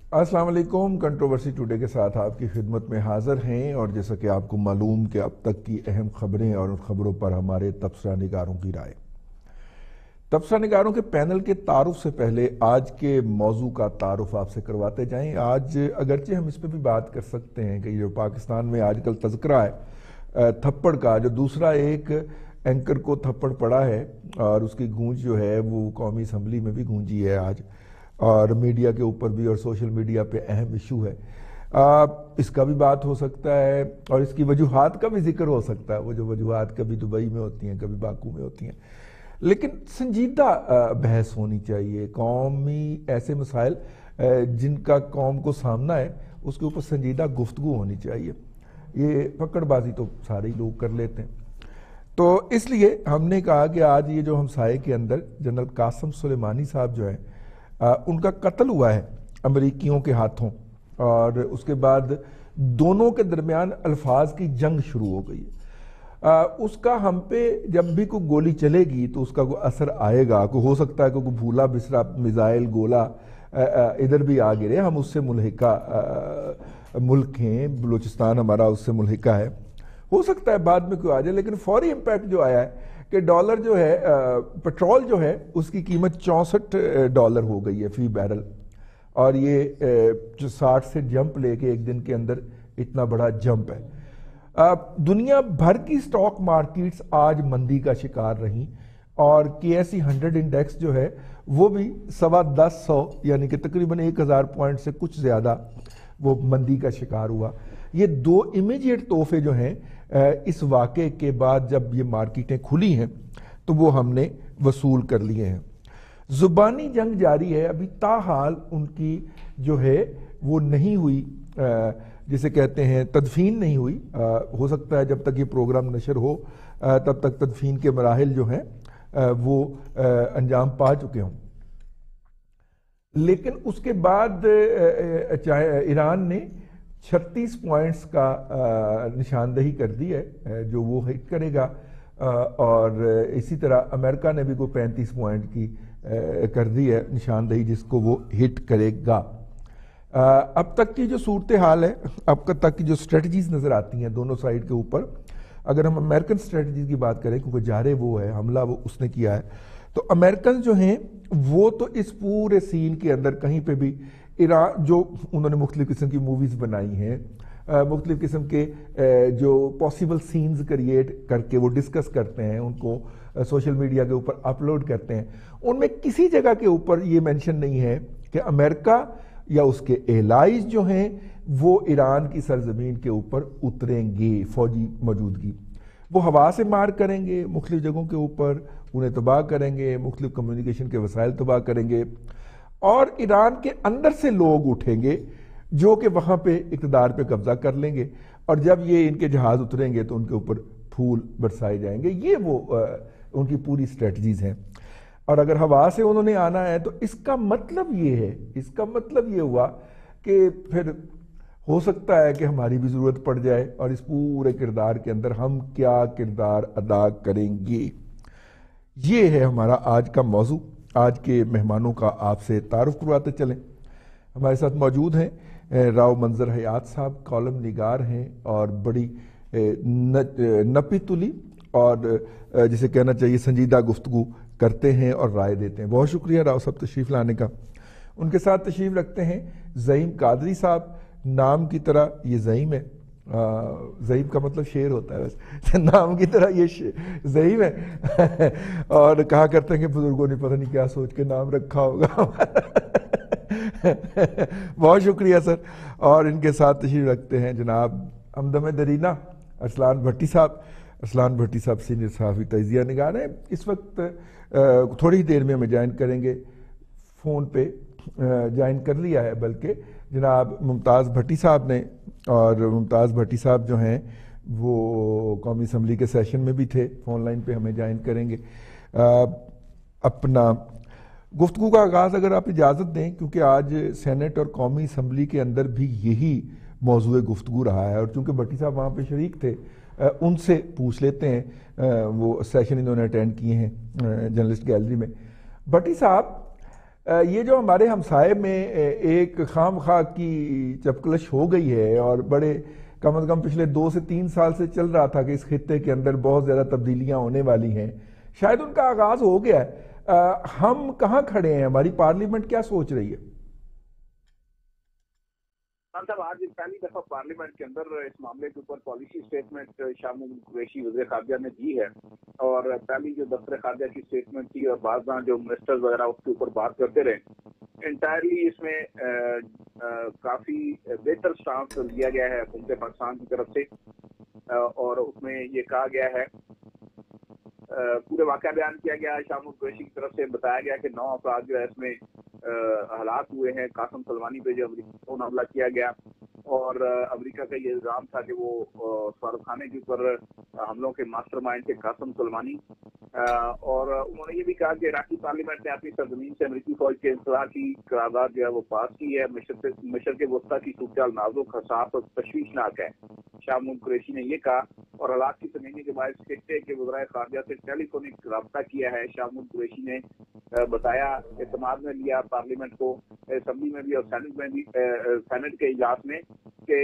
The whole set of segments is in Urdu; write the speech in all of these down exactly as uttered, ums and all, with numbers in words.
السلام علیکم۔ کنٹروورسی ٹوڈے کے ساتھ آپ کی خدمت میں حاضر ہیں، اور جیسا کہ آپ کو معلوم کہ اب تک کی اہم خبریں اور ان خبروں پر ہمارے تبصرہ نگاروں کی رائے۔ تبصرہ نگاروں کے پینل کے تعارف سے پہلے آج کے موضوع کا تعارف آپ سے کرواتے جائیں۔ آج اگرچہ ہم اس پہ بھی بات کر سکتے ہیں کہ جو پاکستان میں آج کل تذکرہ ہے تھپڑ کا، جو دوسرا ایک اینکر کو تھپڑ پڑا ہے اور اس کی گونج جو ہے وہ قومی اسمبلی میں بھی گونجی ہے آج، اور میڈیا کے اوپر بھی، اور سوشل میڈیا پہ اہم ایشو ہے۔ آ, اس کا بھی بات ہو سکتا ہے اور اس کی وجوہات کا بھی ذکر ہو سکتا ہے، وہ جو وجوہات کبھی دبئی میں ہوتی ہیں کبھی باکو میں ہوتی ہیں، لیکن سنجیدہ بحث ہونی چاہیے۔ قومی ایسے مسائل جن کا قوم کو سامنا ہے اس کے اوپر سنجیدہ گفتگو ہونی چاہیے۔ یہ پکڑ بازی تو سارے ہی لوگ کر لیتے ہیں، تو اس لیے ہم نے کہا کہ آج یہ جو ہمسائے کے اندر جنرل قاسم سلیمانی صاحب جو ہیں، ان کا قتل ہوا ہے امریکیوں کے ہاتھوں، اور اس کے بعد دونوں کے درمیان الفاظ کی جنگ شروع ہو گئی ہے۔ اس کا ہم پہ جب بھی کوئی گولی چلے گی تو اس کا کوئی اثر آئے گا، کوئی ہو سکتا ہے کہ کوئی بھولا بسرا میزائل گولہ ادھر بھی آ گرے۔ ہم اس سے ملحقہ ملک ہیں، بلوچستان ہمارا اس سے ملحقہ ہے، ہو سکتا ہے بعد میں کوئی آ جائے، لیکن فوری امپیکٹ جو آیا ہے کہ ڈالر جو ہے، پٹرول جو ہے اس کی قیمت چونسٹھ ڈالر ہو گئی ہے فی بیرل، اور یہ جو ساٹھ سے جمپ لے کے ایک دن کے اندر اتنا بڑا جمپ ہے۔ دنیا بھر کی سٹاک مارکیٹس آج مندی کا شکار رہیں، اور کے ایس ای ہنڈریڈ انڈیکس جو ہے وہ بھی سوا دس سو یعنی کہ تقریباً ایک ہزار پوائنٹ سے کچھ زیادہ وہ مندی کا شکار ہوا۔ یہ دو امیجیٹ تحفے جو ہیں اس واقعے کے بعد جب یہ مارکیٹیں کھلی ہیں تو وہ ہم نے وصول کر لیے ہیں۔ زبانی جنگ جاری ہے، ابھی تاحال ان کی جو ہے وہ نہیں ہوئی، جسے کہتے ہیں تدفین نہیں ہوئی۔ ہو سکتا ہے جب تک یہ پروگرام نشر ہو تب تک تدفین کے مراحل جو ہیں وہ انجام پا چکے ہوں، لیکن اس کے بعد ایران نے چھتیس پوائنٹس کا نشاندہی کر دی ہے جو وہ ہٹ کرے گا، اور اسی طرح امریکہ نے بھی کوئی پینتیس پوائنٹ کی کر دی ہے نشاندہی جس کو وہ ہٹ کرے گا۔ اب تک کی جو صورتحال ہے، اب تک کی جو سٹریٹجیز نظر آتی ہیں دونوں سائیڈ کے اوپر، اگر ہم امریکن سٹریٹجیز کی بات کریں کیونکہ جارے وہ ہے، حملہ وہ اس نے کیا ہے، تو امریکن جو ہیں وہ تو اس پورے سین کے اندر کہیں پہ بھی ایران، جو انہوں نے مختلف قسم کی موویز بنائی ہیں، مختلف قسم کے جو پاسبل سینز کریٹ کر کے وہ ڈسکس کرتے ہیں، ان کو سوشل میڈیا کے اوپر اپلوڈ کرتے ہیں، ان میں کسی جگہ کے اوپر یہ مینشن نہیں ہے کہ امریکہ یا اس کے ایلائز جو ہیں وہ ایران کی سرزمین کے اوپر اتریں گے فوجی موجودگی۔ وہ ہوا سے مار کریں گے مختلف جگہوں کے اوپر، انہیں تباہ کریں گے، مختلف کمیونیکیشن کے وسائل تباہ کریں گے، اور ایران کے اندر سے لوگ اٹھیں گے جو کہ وہاں پہ اقتدار پہ قبضہ کر لیں گے، اور جب یہ ان کے جہاز اتریں گے تو ان کے اوپر پھول برسائے جائیں گے۔ یہ وہ ان کی پوری سٹریٹجیز ہیں، اور اگر ہوا سے انہوں نے آنا ہے تو اس کا مطلب یہ ہے، اس کا مطلب یہ ہوا کہ پھر ہو سکتا ہے کہ ہماری بھی ضرورت پڑ جائے، اور اس پورے کردار کے اندر ہم کیا کردار ادا کریں گے۔ یہ ہے ہمارا آج کا موضوع۔ آج کے مہمانوں کا آپ سے تعارف کرواتے چلیں۔ ہمارے ساتھ موجود ہیں راؤ منظر حیات صاحب، کالم نگار ہیں اور بڑی نپی تلی اور جسے کہنا چاہیے سنجیدہ گفتگو کرتے ہیں اور رائے دیتے ہیں۔ بہت شکریہ راؤ صاحب تشریف لانے کا۔ ان کے ساتھ تشریف رکھتے ہیں زعیم قادری صاحب، نام کی طرح یہ زعیم ہے، زعیم کا مطلب شیر ہوتا ہے، ویسے نام کی طرح یہ زعیم ہے، اور کہا کرتے ہیں کہ بزرگوں نے پتہ نہیں کیا سوچ کے نام رکھا ہوگا۔ بہت شکریہ سر۔ اور ان کے ساتھ تشریف رکھتے ہیں جناب ہمدم درینہ ارسلان بھٹی صاحب۔ ارسلان بھٹی صاحب سینئر صحافی تجزیہ نگار ہیں، اس وقت تھوڑی دیر میں ہمیں جوائن کریں گے، فون پہ جوائن کر لیا ہے بلکہ جناب ممتاز بھٹی صاحب نے، اور ممتاز بھٹی صاحب جو ہیں وہ قومی اسمبلی کے سیشن میں بھی تھے، فون لائن پہ ہمیں جوائن کریں گے۔ اپنا گفتگو کا آغاز اگر آپ اجازت دیں، کیونکہ آج سینٹ اور قومی اسمبلی کے اندر بھی یہی موضوع گفتگو رہا ہے، اور چونکہ بھٹی صاحب وہاں پہ شریک تھے ان سے پوچھ لیتے ہیں، وہ سیشن انہوں نے اٹینڈ کیے ہیں جرنلسٹ گیلری میں۔ بھٹی صاحب، یہ جو ہمارے ہمسائے میں ایک خام خواہ کی چپکلش ہو گئی ہے اور بڑے کم از کم پچھلے دو سے تین سال سے چل رہا تھا کہ اس خطے کے اندر بہت زیادہ تبدیلیاں ہونے والی ہیں، شاید ان کا آغاز ہو گیا ہے، ہم کہاں کھڑے ہیں؟ ہماری پارلیمنٹ کیا سوچ رہی ہے؟ صاحب آج پہلی دفعہ پارلیمنٹ کے اندر اس معاملے کے اوپر پالیسی سٹیٹمنٹ شاہ محمود قریشی وزیر خارجہ نے دی ہے، اور پہلی جو دفتر خارجہ کی سٹیٹمنٹ تھی اور بعض جو منسٹرز وغیرہ اس کے اوپر بات کرتے رہے، انٹائرلی اس میں کافی بہتر سٹانس لیا گیا ہے حکومت پاکستان کی طرف سے، اور اس میں یہ کہا گیا ہے، پورے واقعہ بیان کیا گیا ہے، شاہ محمود قریشی کی طرف سے بتایا گیا کہ نو افراد جو ہے اس میں ہلاک ہوئے ہیں، قاسم سلمانی پہ جو امریکہ کو حملہ کیا گیا، اور امریکہ کا یہ الزام تھا کہ وہ فاروق خانے کے اوپر حملوں کے ماسٹر مائنڈ تھے قاسم سلمانی، اور انہوں نے یہ بھی کہا کہ عراقی پارلیمنٹ نے اپنی سرزمین سے امریکی فوج کے انخلاء کی قرارداد جو ہے وہ پاس کی ہے، مشرق وسطیٰ کی صورتحال نازک، حساس اور تشویشناک ہے، شاہ محمود قریشی نے یہ کہا، اور حالات کی سنجیدگی کے باعث خطے کے وزرائے خارجہ سے ٹیلی فونک رابطہ کیا ہے۔ شاہ محمود قریشی نے بتایا، اعتماد میں لیا پارلیمنٹ کو، اسمبلی میں بھی اور سینٹ میں بھی، سینٹ کے اجلاس میں، کہ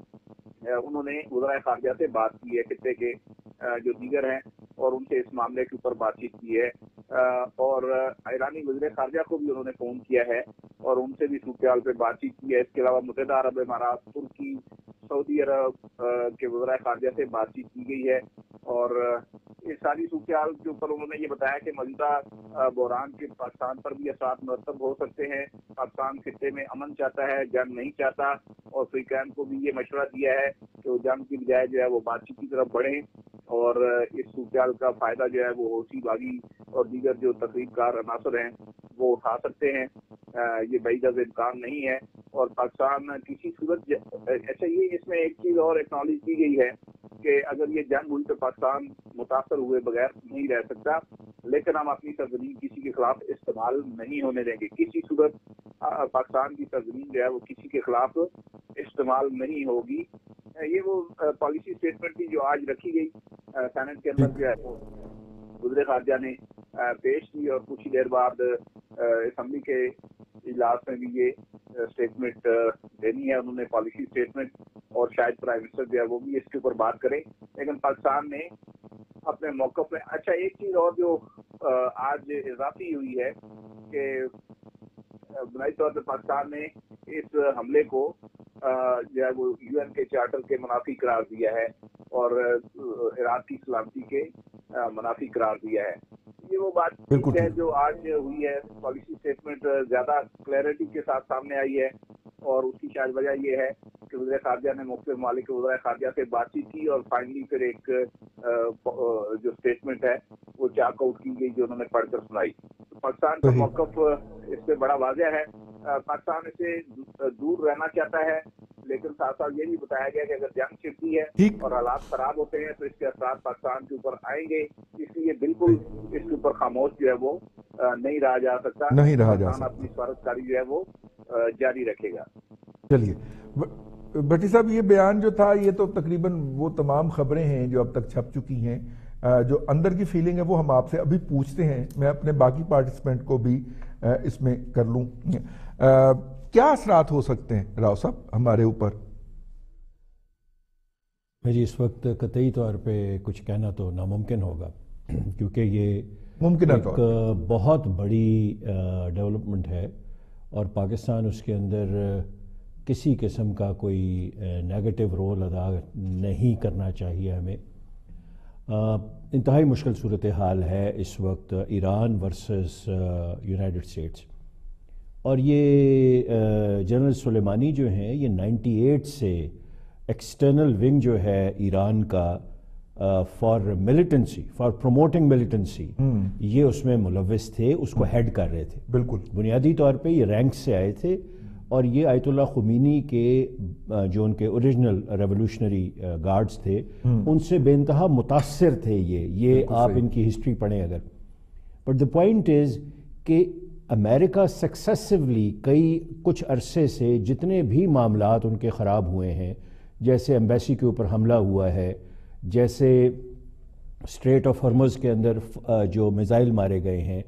انہوں نے وزرائے خارجہ سے بات کی ہے خطے کے جو دیگر ہیں، اور ان سے اس معاملے کے اوپر بات چیت کی ہے، اور ایرانی وزیر خارجہ کو بھی انہوں نے فون کیا ہے اور ان سے بھی صورتحال پہ بات چیت کی ہے۔ اس کے علاوہ متحدہ عرب امارات، ترکی، سعودی عرب کے وزرائے خارجہ سے بات چیت کی گئی ہے، اور اس ساری صورتحال کے اوپر انہوں نے یہ بتایا کہ موجودہ بحران کے پاکستان پر بھی اثرات مرتب ہو سکتے ہیں، پاکستان خطے میں امن چاہتا ہے، جنگ نہیں چاہتا، اور فریقین کو بھی یہ مشورہ دیا ہے کہ وہ جنگ کی بجائے جو ہے وہ بات چیت کی طرف بڑھیں، اور اس صورتحال کا فائدہ جو ہے وہ حوثی باغی اور دیگر جو تخریب کار عناصر ہیں وہ اٹھا سکتے ہیں، یہ بعید از امکان نہیں ہے، اور پاکستان کسی صورت، اچھا یہ اس میں ایک چیز اور ایکنالج کی گئی ہے کہ اگر یہ جنگ ہوئی تو پاکستان متاثر ہوئے بغیر نہیں رہ سکتا، لیکن ہم اپنی سرزمین کسی کے خلاف استعمال نہیں ہونے دیں گے، کسی صورت پاکستان کی سرزمین جو ہے وہ کسی کے خلاف استعمال نہیں ہوگی۔ یہ وہ پالیسی سٹیٹمنٹ تھی جو آج رکھی گئی سینٹ کے اندر، جو ہے وہ وزیر خارجہ نے پیش کی، اور کچھ ہی دیر بعد اسمبلی کے اجلاس میں بھی یہ اسٹیٹمنٹ دینی ہے انہوں نے، پالیسی اسٹیٹمنٹ، اور شاید پرائم منسٹر جو ہے وہ بھی اس کے اوپر بات کریں، لیکن پاکستان نے اپنے موقف میں، اچھا ایک چیز اور جو آج اضافی ہوئی ہے کہ بنیادی طور پر پاکستان نے اس حملے کو جو ہے وہ یو این کے چارٹر کے منافی قرار دیا ہے اور عراق کی سلامتی کے منافی قرار دیا ہے۔ یہ وہ بات ہے جو آج ہوئی ہے، پالیسی اسٹیٹمنٹ زیادہ کلیئرٹی کے ساتھ سامنے آئی ہے، اور اس کی شاید وجہ یہ ہے کہ وزیر خارجہ نے مختلف ممالک کے وزرائے خارجہ سے بات چیت کی، اور فائنلی پھر ایک جو اسٹیٹمنٹ ہے وہ چاک آؤٹ کی گئی جو انہوں نے پڑھ کر سنائی۔ پاکستان کا موقف اس سے بڑا واضح ہے، پاکستان اسے دور رہنا چاہتا ہے، لیکن ساتھ ساتھ یہ بھی بتایا گیا کہ اگر جنگ چھڑتی ہے اور حالات خراب ہوتے ہیں تو اس کے اثرات پاکستان کے اوپر آئیں گے، اس لیے بالکل اس کے اوپر خاموش جو ہے وہ نہیں رہا جا سکتا، نہیں رہا جا سکتا، اپنی سفارتکاری جو ہے وہ جاری رکھے گا۔ چلیے بھٹی صاحب، یہ بیان جو تھا یہ تو تقریباً وہ تمام خبریں ہیں جو اب تک چھپ چکی ہیں، جو اندر کی فیلنگ ہے وہ ہم آپ سے ابھی پوچھتے ہیں، میں اپنے باقی پارٹیسپینٹ کو بھی اس میں کر لوں۔ کیا اثرات ہو سکتے ہیں راؤ صاحب ہمارے اوپر؟ میری اس وقت قطعی طور پہ کچھ کہنا تو ناممکن ہوگا، کیونکہ یہ ممکنہ ایک بہت بڑی ڈیولپمنٹ ہے، اور پاکستان اس کے اندر کسی قسم کا کوئی نیگیٹو رول ادا نہیں کرنا چاہیے ہمیں۔ انتہائی مشکل صورتحال ہے اس وقت ایران ورسز یونائٹڈ اسٹیٹس، اور یہ جنرل سلیمانی جو ہیں یہ نائنٹی ایٹ سے ایکسٹرنل ونگ جو ہے ایران کا for militancy, for promoting militancy, یہ اس میں ملوث تھے، اس کو ہیڈ کر رہے تھے۔ بالکل بنیادی طور پہ یہ رینک سے آئے تھے، اور یہ آیت اللہ خمینی کے جو ان کے اوریجنل ریولوشنری گارڈز تھے ان سے بے انتہا متاثر تھے۔ یہ یہ آپ ان کی ہسٹری پڑھیں اگر، بٹ دا پوائنٹ از کہ امریکہ سکسیسولی کئی کچھ عرصے سے جتنے بھی معاملات ان کے خراب ہوئے ہیں، جیسے ایمبیسی کے اوپر حملہ ہوا ہے، جیسے اسٹریٹ آف ہرمز کے اندر جو میزائل مارے گئے ہیں،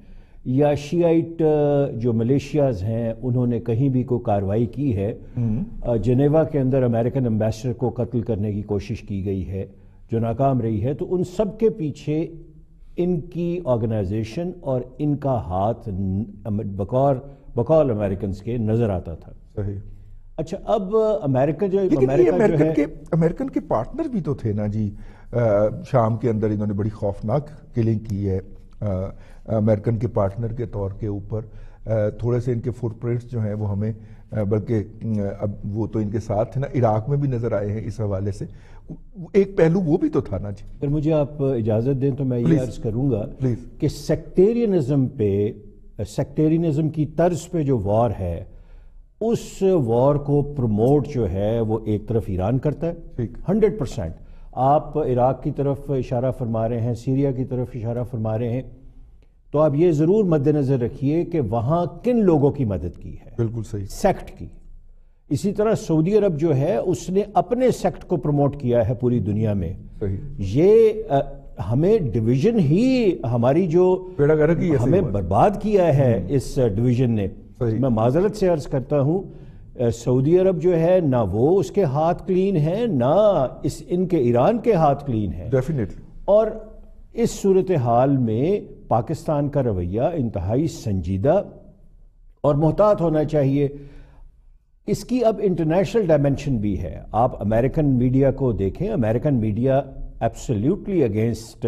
یا شیعیٹ جو ملیشیاز ہیں انہوں نے کہیں بھی کوئی کارروائی کی ہے. جنیوا کے اندر امریکن امبیسڈر کو قتل کرنے کی کوشش کی گئی ہے جو ناکام رہی ہے. تو ان سب کے پیچھے ان کی آرگنائزیشن اور ان کا ہاتھ بقول بقول امریکنز کے نظر آتا تھا. صحیح. اچھا اب امریکہ جو امریکن کے امریکن کے پارٹنر بھی تو تھے نا جی. شام کے اندر انہوں نے بڑی خوفناک کلنگ کی ہے امریکن کے پارٹنر کے طور کے اوپر. تھوڑے سے ان کے فٹ پرنٹس جو ہیں وہ ہمیں بلکہ اب وہ تو ان کے ساتھ تھے نا, عراق میں بھی نظر آئے ہیں. اس حوالے سے ایک پہلو وہ بھی تو تھا نا جی. اگر مجھے آپ اجازت دیں تو میں یہ عرض کروں گا کہ سیکٹیرینزم پہ سیکٹیرینزم کی طرز پہ جو وار ہے اس وار کو پروموٹ جو ہے وہ ایک طرف ایران کرتا ہے ہنڈریڈ پرسینٹ. آپ عراق کی طرف اشارہ فرما رہے ہیں, سیریا کی طرف اشارہ فرما رہے ہیں, تو آپ یہ ضرور مد نظر رکھیے کہ وہاں کن لوگوں کی مدد کی ہے. بالکل صحیح. سیکٹ کی. اسی طرح سعودی عرب جو ہے اس نے اپنے سیکٹ کو پروموٹ کیا ہے پوری دنیا میں. صحیح. یہ ہمیں ڈویژن ہی ہماری جو ہمیں برباد کیا ہے اس ڈویژن نے. میں معذرت سے عرض کرتا ہوں, سعودی عرب جو ہے نہ وہ اس کے ہاتھ کلین ہیں نہ اس ان کے ایران کے ہاتھ کلین ہیں. ڈیفینیٹلی. اور اس صورتحال میں پاکستان کا رویہ انتہائی سنجیدہ اور محتاط ہونا چاہیے. اس کی اب انٹرنیشنل ڈائمنشن بھی ہے. آپ امریکن میڈیا کو دیکھیں, American media absolutely against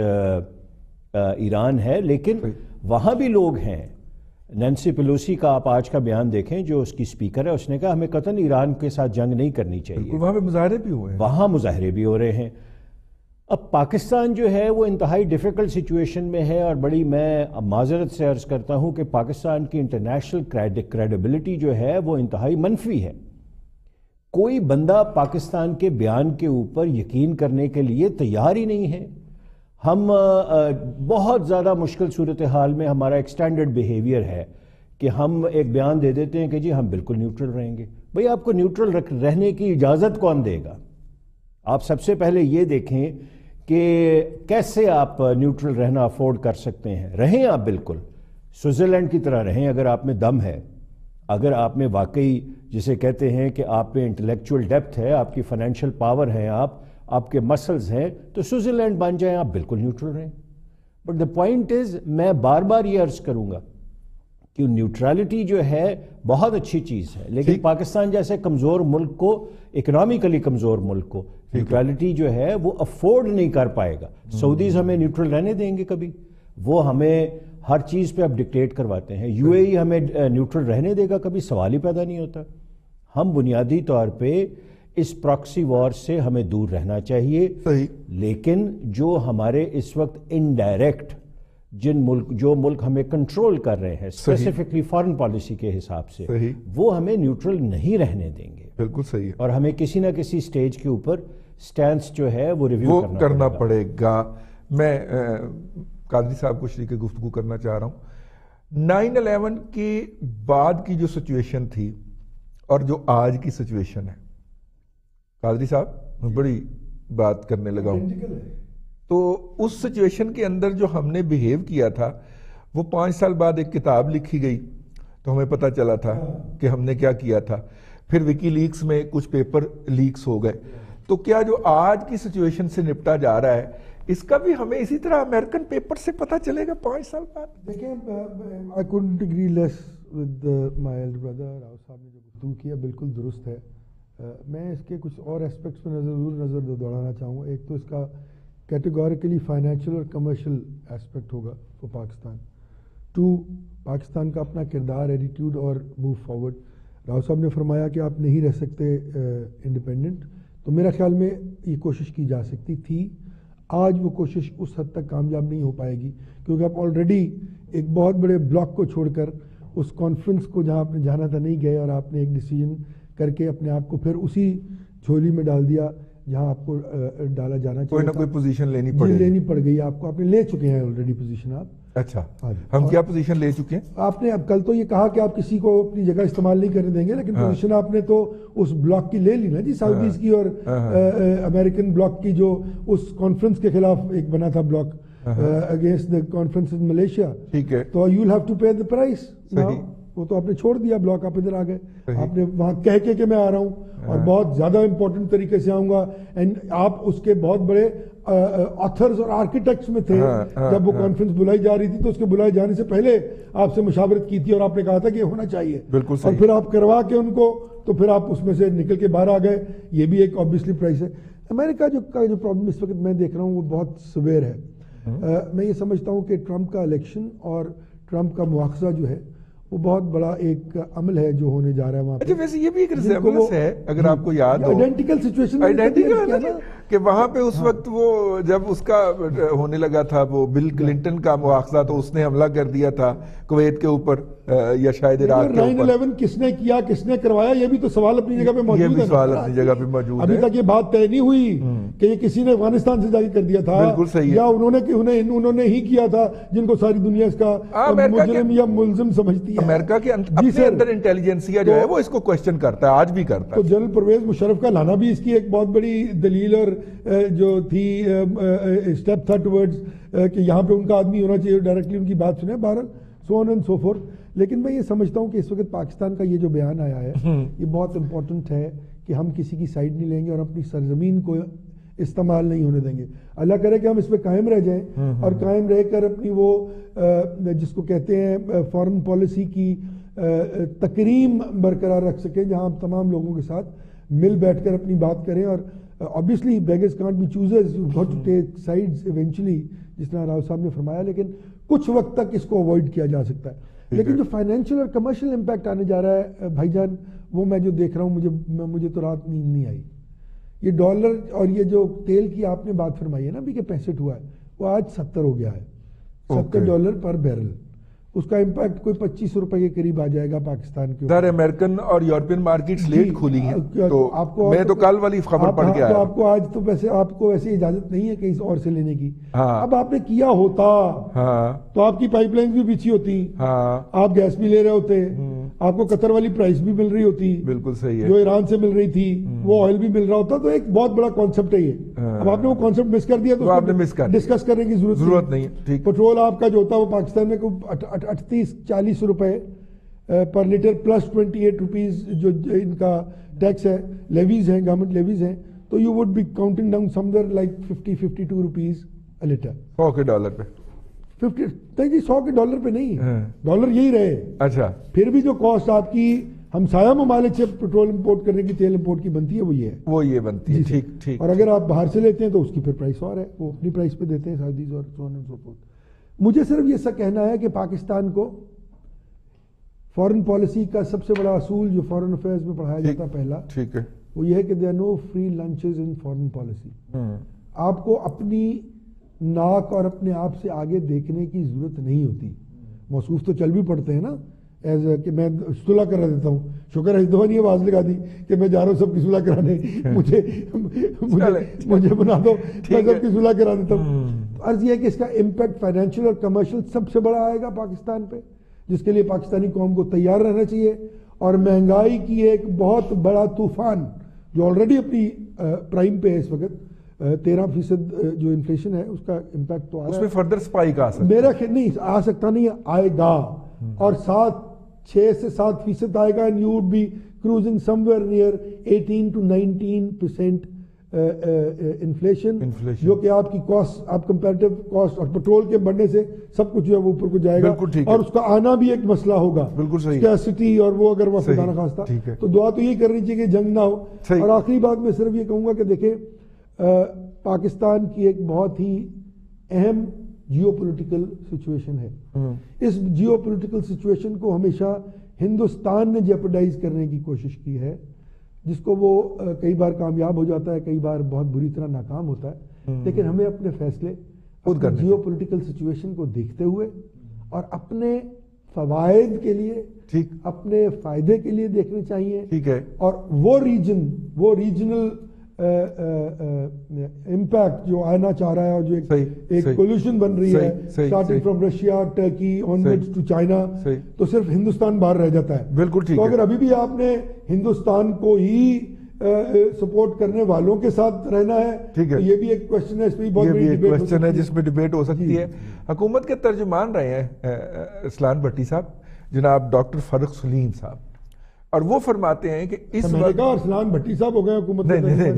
Iran ہے, لیکن وہاں بھی لوگ ہیں. نینسی پیلوسی کا آپ آج کا بیان دیکھیں جو اس کی سپیکر ہے, اس نے کہا ہمیں قطعاً ایران کے ساتھ جنگ نہیں کرنی چاہیے. وہاں پہ مظاہرے بھی ہوئے ہیں. وہاں مظاہرے بھی ہو رہے ہیں. اب پاکستان جو ہے وہ انتہائی ڈیفیکلٹ سچویشن میں ہے اور بڑی میں معذرت سے عرض کرتا ہوں کہ پاکستان کی انٹرنیشنل کریڈیبلٹی جو ہے وہ انتہائی منفی ہے. کوئی بندہ پاکستان کے بیان کے اوپر یقین کرنے کے لیے تیار ہی نہیں ہے. ہم بہت زیادہ مشکل صورتحال میں ہمارا ایک سٹینڈرڈ بیہیویئر ہے کہ ہم ایک بیان دے دیتے ہیں کہ جی ہم بالکل نیوٹرل رہیں گے. بھئی آپ کو نیوٹرل رہنے کی اجازت کون دے گا؟ آپ سب سے پہلے یہ دیکھیں کہ کیسے آپ نیوٹرل رہنا افورڈ کر سکتے ہیں. رہیں آپ بالکل سوئٹزرلینڈ کی طرح رہیں اگر آپ میں دم ہے, اگر آپ میں واقعی جسے کہتے ہیں کہ آپ میں انٹلیکچوئل ڈیپتھ ہے, آپ کی فائنینشیل پاور ہے, آپ آپ کے مسلز ہیں, تو سوئٹزرلینڈ بن جائیں, آپ بالکل نیوٹرل رہیں. بٹ دا پوائنٹ از, میں بار بار یہ عرض کروں گا کہ نیوٹرالٹی جو ہے بہت اچھی چیز ہے, لیکن پاکستان جیسے کمزور ملک کو, اکنامکلی کمزور ملک کو نیوٹرالٹی جو ہے وہ افورڈ نہیں کر پائے گا. سعودیز ہمیں نیوٹرل رہنے دیں گے کبھی؟ وہ ہمیں ہر چیز پہ اب ڈکٹیٹ کرواتے ہیں. یو اے ای ہمیں نیوٹرل رہنے دے گا کبھی؟ سوال ہی پیدا نہیں ہوتا. ہم بنیادی طور پہ اس پراکسی وار سے ہمیں دور رہنا چاہیے. صحیح. لیکن جو ہمارے اس وقت انڈائریکٹ جن ملک جو ملک ہمیں کنٹرول کر رہے ہیں اسپیسیفکلی فارن پالیسی کے حساب سے, وہ ہمیں نیوٹرل نہیں رہنے دیں گے. بالکل صحیح. اور ہمیں کسی نہ کسی سٹیج کے اوپر سٹینس جو ہے وہ ریویو کرنا, کرنا پڑے گا. میں قادری صاحب کو شریک گفتگو کرنا چاہ رہا ہوں. نائن الیون کے بعد کی جو سچویشن تھی اور جو آج کی سچویشن ہے, قادری صاحب بڑی بات کرنے لگا ہوں, تو اس سچویشن کے اندر جو ہم نے بیہیو کیا تھا وہ پانچ سال بعد ایک کتاب لکھی گئی تو ہمیں پتہ چلا تھا کہ ہم نے کیا کیا تھا. پھر وکی لیکس میں کچھ پیپر لیکس ہو گئے. تو کیا جو آج کی سچویشن سے نپٹا جا رہا ہے اس کا بھی ہمیں اسی طرح امریکن پیپر سے پتہ چلے گا پانچ سال بعد؟ دیکھیں, I couldn't agree less with my elder brother. Rao صاحب نے جو گفتگو کیا بالکل درست ہے. میں اس کے کچھ اور اسپیکٹس پہ نظر ضرور نظر دوڑانا چاہوں گا. ایک تو اس کا کیٹیگوریکلی فائنینشیل اور کمرشل اسپیکٹ ہوگا فور پاکستان. ٹو, پاکستان کا اپنا کردار, ایٹیٹیوڈ اور موو فارورڈ. راؤ صاحب نے فرمایا کہ آپ نہیں رہ سکتے انڈیپینڈنٹ, تو میرا خیال میں یہ کوشش کی جا سکتی تھی. آج وہ کوشش اس حد تک کامیاب نہیں ہو پائے گی کیونکہ آپ آلریڈی ایک بہت بڑے بلاک کو چھوڑ کر اس کانفرنس کو جہاں آپ نے جانا تھا نہیں گئے, اور آپ نے ایک ڈیسیجن کر کے اپنے آپ کو پھر اسی جھولی میں ڈال دیا جہاں آپ کو ڈالا جانا چاہیے. کوئی نہ کوئی پوزیشن لینی پڑے لینی پڑ گئی آپ کو. آپ نے لے چکے ہیں آلریڈی پوزیشن آپ. اچھا, ہم کیا پوزیشن لے چکے ہیں؟ آپ نے اب کل تو یہ کہا کہ آپ کسی کو اپنی جگہ استعمال نہیں کرنے دیں گے, لیکن پوزیشن آپ نے تو اس بلاک کی لے لی نا جی, سعودیز کی اور امریکن بلاک کی, جو اس کانفرنس کے خلاف ایک بنا تھا block. Against the conference in Malaysia. ٹھیک ہے. تو you will have to pay the price. وہ تو آپ نے چھوڑ دیا بلاک, آپ ادھر آ گئے, آپ نے وہاں کہہ کے کہ میں آ رہا ہوں اور بہت زیادہ امپورٹنٹ طریقے سے آؤں گا, اینڈ آپ اس کے بہت بڑے آتھرز اور آرکیٹیکٹس میں تھے جب وہ کانفرنس بلائی جا رہی تھی. تو اس کے بلائے جانے سے پہلے آپ سے مشاورت کی تھی اور آپ نے کہا تھا کہ یہ ہونا چاہیے, اور پھر آپ کروا کے ان کو, تو پھر آپ اس میں سے نکل کے باہر آ گئے. یہ بھی ایک آبویسلی پرائز ہے. امریکہ جو کا جو پرابلم اس وقت میں دیکھ رہا ہوں وہ بہت سویر ہے. میں یہ سمجھتا ہوں کہ ٹرمپ کا الیکشن اور ٹرمپ کا مواخذہ جو ہے وہ بہت بڑا ایک عمل ہے جو ہونے جا رہا ہے وہاں پہ. ویسے یہ بھی ایک ریزیمبلنس ہے, اگر آپ کو یاد ہو, آئیڈینٹیکل سچویشن آئیڈینٹیکل کہ وہاں پہ اس وقت وہ جب اس کا ہونے لگا تھا وہ بل کلنٹن کا مواخذہ, تو اس نے حملہ کر دیا تھا کویت کے اوپر یا شاید عراق کے اوپر. نائن الیون کس نے کیا, کس نے کروایا, یہ بھی تو سوال اپنی جگہ پہ موجود ہے. یہ بھی سوال اپنی جگہ پہ موجود ہے. ابھی تک یہ بات طے نہیں ہوئی کہ یہ کسی نے افغانستان سے جا کے کر دیا تھا, بالکل صحیح ہے, یا انہوں نے انہوں نے ہی کیا تھا, جن کو ساری دنیا اس کا مجرم یا ملزم سمجھتی ہے. امریکہ کے اپنے اندر انٹیلیجنسیا جو ہے وہ اس کو کوشچن کرتا ہے, آج بھی کرتا ہے. تو جنرل پرویز مشرف کا لانا بھی اس کی ایک بہت بڑی دلیل اور جو تھی اسٹیپ تھا ٹورڈز کہ یہاں پہ ان کا آدمی ہونا چاہیے, ڈائریکٹلی ان کی بات سنیں, بہرحال سو آن اینڈ سو فورتھ. لیکن میں یہ سمجھتا ہوں کہ اس وقت پاکستان کا یہ جو بیان آیا ہے یہ بہت امپورٹنٹ ہے کہ ہم کسی کی سائڈ نہیں لیں گے اور اپنی سرزمین کو استعمال نہیں ہونے دیں گے. اللہ کرے کہ ہم اس پہ قائم رہ جائیں اور قائم رہ کر اپنی وہ جس کو کہتے ہیں فارن پالیسی کی تکریم برقرار رکھ سکیں, جہاں ہم تمام لوگوں کے ساتھ مل بیٹھ کر اپنی بات کریں. اور obviously beggars can't be choosers, you've got to take sides eventually, جس طرح راؤ صاحب نے فرمایا, لیکن کچھ وقت تک اس کو اوائڈ کیا جا سکتا ہے. لیکن جو فائنینشیل اور کمرشل امپیکٹ آنے جا رہا ہے بھائی جان, وہ میں جو دیکھ رہا ہوں, مجھے مجھے تو رات نیند نہیں آئی. یہ ڈالر اور یہ جو تیل کی آپ نے بات فرمائی ہے نا بھی کہ پینسٹھ ہوا ہے, وہ آج ستر ہو گیا ہے, ستر ڈالر پر بیرل. اس کا امپیکٹ کوئی پچیس روپے کے قریب آ جائے گا پاکستان کے اوپر. امریکن اور یورپین مارکیٹس لیٹ کھلی ہیں, تو میں تو کل والی خبر پڑھ کے آیا. آپ کو آج تو ویسے آپ کو ایسی اجازت نہیں ہے کہیں اور سے لینے کی. اب آپ نے کیا ہوتا تو آپ کی پائپ لائن بھی پیچھے ہوتی, آپ گیس بھی لے رہے ہوتے, آپ کو قطر والی پرائس بھی مل رہی ہوتی, بالکل صحیح ہے, جو ایران سے مل رہی تھی وہ آئل بھی مل رہا ہوتا. تو ایک بہت بڑا کانسیپٹ ہے یہ. اب آپ نے وہ کانسیپٹ مس کر دیا تو آپ نے مس کر ڈسکس کرنے کی ضرورت نہیں. پیٹرول آپ کا جو ہوتا ہے وہ پاکستان میں اٹھتیس چالیس روپے per litre plus twenty eight rupees جو ان کا ٹیکس ہے, لیویز ہیں, گورنمنٹ لیویز ہیں, تو you would be counting down somewhere like fifty fifty two rupees a litre. سو کے ڈالر پہ ففٹی نہیں جی, سو کے ڈالر پہ نہیں, ڈالر یہی رہے. اچھا, پھر بھی جو کاسٹ آپ کی ہمسایہ ممالک سے پیٹرول امپورٹ کرنے کی, تیل امپورٹ کی بنتی ہے, وہ یہ ہے, وہ یہ بنتی ہے. ٹھیک ٹھیک. اور اگر آپ باہر سے لیتے ہیں تو اس کی پھر پرائس اور ہے, وہ اپنی پرائس پہ دیتے ہیں سعودیز اور سو آن اینڈ سو فورتھ. مجھے صرف یہ سا کہنا ہے کہ پاکستان کو فارن پالیسی کا سب سے بڑا اصول جو فارن افیئرز میں پڑھایا جاتا ہے پہلا, ٹھیک ہے, وہ یہ ہے کہ there are no free lunches in foreign policy. آپ کو اپنی ناک اور اپنے آپ سے آگے دیکھنے کی ضرورت نہیں ہوتی. موصوف تو چل بھی پڑتے ہیں نا, ایز کہ میں صلح کرا دیتا ہوں, شکر ہے اس دفعہ نہیں آواز لگا دی کہ میں جا رہا ہوں سب کی صلح کرانے, مجھے مجھے بنا دو میں سب کی صلح کرا دیتا ہوں. عرض یہ ہے کہ اس کا امپیکٹ فائنینشیل اور کمرشل سب سے بڑا آئے گا پاکستان پہ, جس کے لیے پاکستانی قوم کو تیار رہنا چاہیے. اور مہنگائی کی ایک بہت بڑا طوفان جو آلریڈی اپنی پرائم پہ ہے اس وقت, تیرہ فیصد جو انفلیشن ہے اس کا امپیکٹ تو آ رہا ہے. اس میں فردر سپائک آ سکتا ہے, میرا خیال نہیں آ سکتا, نہیں آئے گا, اور سات چھ سے سات فیصد آئے گا. And you would be cruising somewhere near eighteen to nineteen percent inflation, جو کہ آپ کی کاسٹ, آپ کمپیریٹیو کاسٹ اور پیٹرول کے بڑھنے سے سب کچھ جو ہے وہ اوپر کو جائے گا, اور اس کا آنا بھی ایک مسئلہ ہوگا, اسکیسٹی, اور وہ اگر وہ خدا نخواستہ. تو دعا تو یہ کرنی چاہیے کہ جنگ نہ ہو. اور آخری بات میں صرف یہ کہوں گا کہ دیکھیں پاکستان کی ایک بہت ہی اہم جیو پولیٹیکل سچویشن ہے. اس جیو پولیٹیکل سچویشن کو ہمیشہ ہندوستان نے جیپرڈائز کرنے کی کوشش کی ہے, جس کو وہ کئی بار کامیاب ہو جاتا ہے, کئی بار بہت بری طرح ناکام ہوتا ہے. لیکن ہمیں اپنے فیصلے جیو پولیٹیکل سچویشن کو دیکھتے ہوئے اور اپنے فوائد کے لیے, ٹھیک, اپنے فائدے کے لیے دیکھنے چاہیے. ٹھیک ہے. اور وہ ریجن, وہ ریجنل امپیکٹ جو آنا چاہ رہا ہے, اور جو ایک پولوشن بن رہی ہے starting from Russia, Turkey onwards to China, تو صرف ہندوستان باہر رہ جاتا ہے. بالکل ٹھیک. تو اگر ابھی بھی آپ نے ہندوستان کو ہی سپورٹ کرنے والوں کے ساتھ رہنا ہے. ٹھیک ہے, یہ بھی ایک کوشچن ہے, اس پہ بہت یہ بھی بڑی ایک کوشچن ہے جس میں ڈیبیٹ ہو سکتی جی. ہے. حکومت کے ترجمان رہے ہیں اسلان بھٹی صاحب, جناب ڈاکٹر فرق سلیم صاحب, اور وہ فرماتے ہیں کہ اس وقت اسلان بھٹی صاحب ہو گئے حکومت,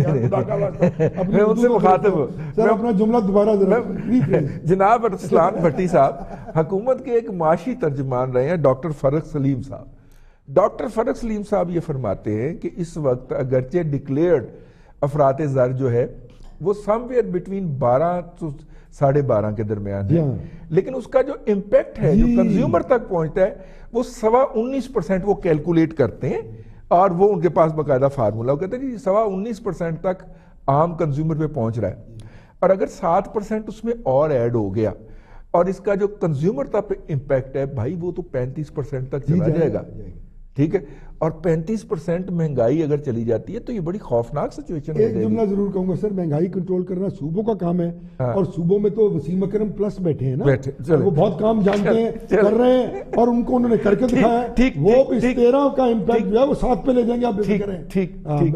میں ان سے مخاطب ہوں, سر اپنا جملہ دوبارہ ذرا. جناب اسلان بھٹی صاحب حکومت کے ایک معاشی ترجمان رہے ہیں ڈاکٹر فرق سلیم صاحب. ڈاکٹر فرق سلیم صاحب یہ فرماتے ہیں کہ اس وقت اگرچہ ڈکلیئرڈ افراط زر جو ہے وہ سم ویئر بٹوین بارہ تو ساڑھے بارہ کے درمیان ہے, لیکن اس کا جو امپیکٹ ہے جو کنزیومر تک پہنچتا ہے وہ سوا انیس پرسینٹ وہ کیلکولیٹ کرتے ہیں, اور وہ ان کے پاس باقاعدہ فارمولا, وہ کہتے ہیں کہ سوا انیس پرسینٹ تک عام کنزیومر پہ پہنچ رہا ہے, اور اگر سات پرسینٹ اس میں اور ایڈ ہو گیا اور اس کا جو کنزیومر تک امپیکٹ ہے بھائی وہ تو پینتیس پرسینٹ تک چلا جائے گا. ٹھیک ہے, اور پینتیس پرسینٹ مہنگائی اگر چلی جاتی ہے تو یہ بڑی خوفناک سچویشن ہو جائے گی. ایک جملہ ضرور کہوں گا سر, مہنگائی کنٹرول کرنا صوبوں کا کام ہے, اور صوبوں میں تو وسیم اکرم پلس بیٹھے ہیں نا, وہ بہت کام جانتے ہیں, کر رہے ہیں, اور ان کو انہوں نے کر کے دکھایا ہے. وہ اس تیرہ کا امپیکٹ جو ہے وہ ساتھ پہ لے جائیں گے, آپ بے فکر ہیں. ٹھیک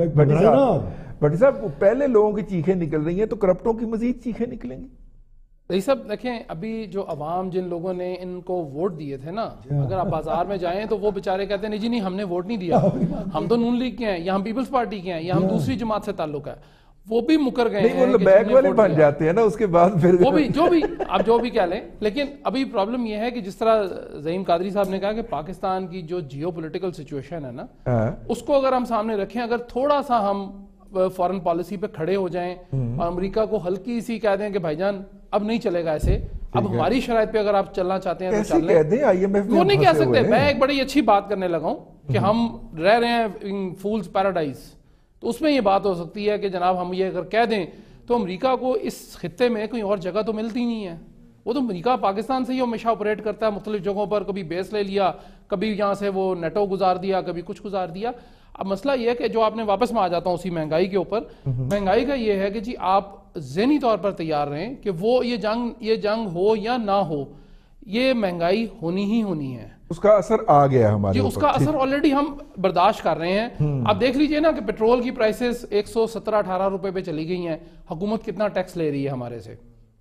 بھٹی صاحب, پہلے لوگوں کی چیخیں نکل رہی ہیں تو کرپٹوں کی مزید چیخیں نکلیں گی. رئیس صاحب دیکھیں, ابھی جو عوام جن لوگوں نے ان کو ووٹ دیے تھے نا, اگر آپ بازار میں جائیں تو وہ بیچارے کہتے ہیں نہیں جی نہیں ہم نے ووٹ نہیں دیا, ہم تو نون لیگ کے ہیں یا ہم پیپلز پارٹی کے ہیں یا ہم دوسری جماعت سے تعلق ہے, وہ بھی مکر گئے ہیں. وہ بیک والے بن جاتے ہیں نا اس کے بعد پھر وہ بھی جو بھی آپ جو بھی کہہ لیں. لیکن ابھی پرابلم یہ ہے کہ جس طرح زعیم قادری صاحب نے کہا کہ پاکستان کی جو جیو پولیٹیکل سچویشن ہے نا, اس کو اگر ہم سامنے رکھیں, اگر تھوڑا سا ہم فورن پالیسی پہ کھڑے ہو جائیں اور امریکہ کو ہلکی سی کہہ دیں کہ بھائی جان اب نہیں چلے گا ایسے, اب ہماری شرائط پہ اگر آپ چلنا چاہتے ہیں تو چل لیں, وہ نہیں کہہ سکتے. میں ایک بڑی اچھی بات کرنے لگا ہوں کہ ہم رہ رہے ہیں فولز پیراڈائز, تو اس میں یہ بات ہو سکتی ہے کہ جناب ہم یہ اگر کہہ دیں تو امریکہ کو اس خطے میں کوئی اور جگہ تو ملتی نہیں ہے. وہ تو امریکہ پاکستان سے ہی ہمیشہ آپریٹ کرتا ہے مختلف جگہوں پر, کبھی بیس لے لیا, کبھی یہاں سے وہ نیٹو گزار دیا, کبھی کچھ گزار دیا. اب مسئلہ یہ ہے کہ جو آپ نے واپس میں آ جاتا ہوں اسی مہنگائی کے اوپر, مہنگائی کا یہ ہے کہ جی آپ ذہنی طور پر تیار رہیں کہ وہ یہ جنگ یہ جنگ ہو یا نہ ہو, یہ مہنگائی ہونی ہی ہونی ہے. اس کا اثر آ گیا ہمارے جی, اس کا اثر آلریڈی ہم برداشت کر رہے ہیں. آپ دیکھ لیجئے نا کہ پیٹرول کی پرائسز ایک سو سترہ اٹھارہ روپے پہ چلی گئی ہیں, حکومت کتنا ٹیکس لے رہی ہے ہمارے سے,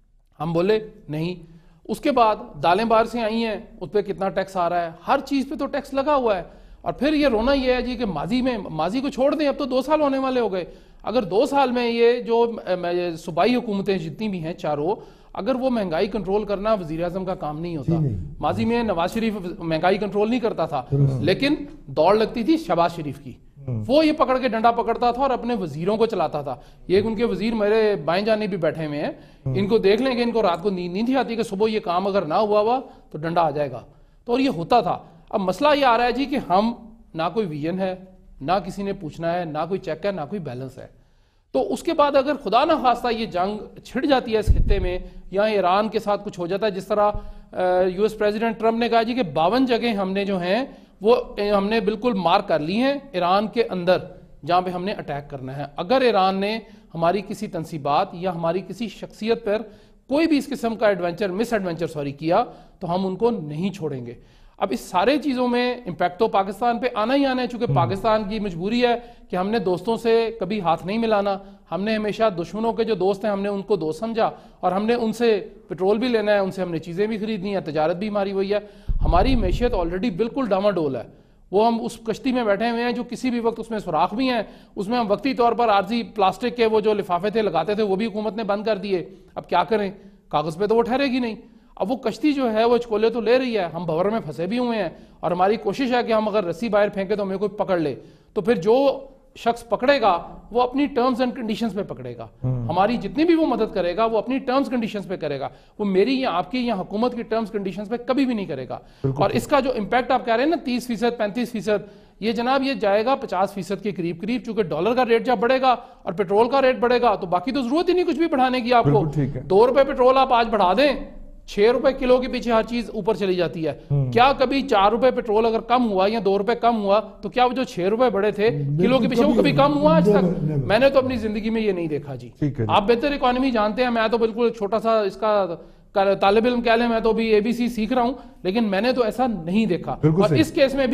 ہم بولے نہیں. اس کے بعد دالیں باہر سے آئی ہیں, اس پہ کتنا ٹیکس آ رہا ہے, ہر چیز پہ تو ٹیکس لگا ہوا ہے. اور پھر یہ رونا یہ ہے جی کہ ماضی میں, ماضی کو چھوڑ دیں, اب تو دو سال ہونے والے ہو گئے. اگر دو سال میں یہ جو صوبائی حکومتیں جتنی بھی ہیں چاروں, اگر وہ مہنگائی کنٹرول کرنا وزیر اعظم کا کام نہیں ہوتا. ماضی میں نواز شریف مہنگائی کنٹرول نہیں کرتا تھا, لیکن دوڑ لگتی تھی شہباز شریف کی, وہ یہ پکڑ کے ڈنڈا پکڑتا تھا اور اپنے وزیروں کو چلاتا تھا. یہ ان کے وزیر میرے بائیں جانے بھی بیٹھے ہوئے ہیں, ان کو دیکھ لیں کہ ان کو رات کو نیند نہیں آتی کہ صبح یہ کام اگر نہ ہوا ہوا تو ڈنڈا آ جائے گا. تو اور یہ ہوتا تھا. اب مسئلہ یہ آ رہا ہے جی کہ ہم نہ کوئی ویژن ہے, نہ کسی نے پوچھنا ہے, نہ کوئی چیک ہے, نہ کوئی بیلنس ہے. تو اس کے بعد اگر خدا نہ خواستہ یہ جنگ چھڑ جاتی ہے اس خطے میں, یا ایران کے ساتھ کچھ ہو جاتا ہے, جس طرح یو ایس پریزیڈنٹ ٹرمپ نے کہا جی کہ باون جگہیں ہم نے جو ہیں وہ ہم نے بالکل مارک کر لی ہیں ایران کے اندر جہاں پہ ہم نے اٹیک کرنا ہے. اگر ایران نے ہماری کسی تنصیبات یا ہماری کسی شخصیت پر کوئی بھی اس قسم کا ایڈونچر مس ایڈونچر سوری کیا تو ہم ان کو نہیں چھوڑیں گے. اب اس سارے چیزوں میں امپیکٹ تو پاکستان پہ آنا ہی آنا ہے, چونکہ پاکستان کی مجبوری ہے کہ ہم نے دوستوں سے کبھی ہاتھ نہیں ملانا. ہم نے ہمیشہ دشمنوں کے جو دوست ہیں ہم نے ان کو دوست سمجھا, اور ہم نے ان سے پٹرول بھی لینا ہے, ان سے ہم نے چیزیں بھی خریدنی ہے, تجارت بھی ہماری ہوئی ہے. ہماری معیشت آلریڈی بالکل ڈاما ڈول ہے. وہ ہم اس کشتی میں بیٹھے ہوئے ہیں جو کسی بھی وقت اس میں سوراخ بھی ہیں, اس میں ہم وقتی طور پر عارضی پلاسٹک کے وہ جو لفافے تھے لگاتے تھے وہ بھی حکومت نے بند کر دیے. اب کیا کریں, کاغذ پہ تو وہ ٹھہرے گی نہیں. اب وہ کشتی جو ہے وہ چکولے تو لے رہی ہے, ہم بھور میں پھنسے بھی ہوئے ہیں, اور ہماری کوشش ہے کہ ہم اگر رسی باہر پھینکے تو ہمیں کوئی پکڑ لے. تو پھر جو شخص پکڑے گا وہ اپنی ٹرمز اینڈ کنڈیشنز پہ پکڑے گا. ہماری جتنی بھی وہ مدد کرے گا وہ اپنی ٹرمز کنڈیشنز پہ کرے گا, وہ میری یا آپ کی یا حکومت کی ٹرمز کنڈیشنز پہ کبھی بھی نہیں کرے گا. اور اس کا جو امپیکٹ آپ کہہ رہے ہیں نا تیس فیصد پینتیس فیصد, یہ جناب یہ جائے گا پچاس فیصد کے قریب قریب, چونکہ ڈالر کا ریٹ جب بڑھے گا اور پیٹرول کا ریٹ بڑھے گا تو باقی تو ضرورت ہی نہیں کچھ بھی بڑھانے کی. آپ کو دو روپے پیٹرول آپ آج بڑھا دیں, چھ روپے کلو کے پیچھے ہر چیز اوپر چلی جاتی ہے. کیا کبھی چار روپے پیٹرول اگر کم ہوا یا دو روپے کم ہوا تو کیا وہ جو چھ روپے بڑے تھے کلو کے پیچھے وہ کبھی کم ہوا آج تک؟ میں نے تو اپنی زندگی میں یہ نہیں دیکھا جی. آپ بہتر اکانومی جانتے ہیں, میں تو بالکل ایک چھوٹا سا اس کا طالب علم کہہ لیں, میں تو بھی اے بی سی سیکھ رہا ہوں, لیکن میں نے تو ایسا نہیں دیکھا. اور اس کیس میں بھی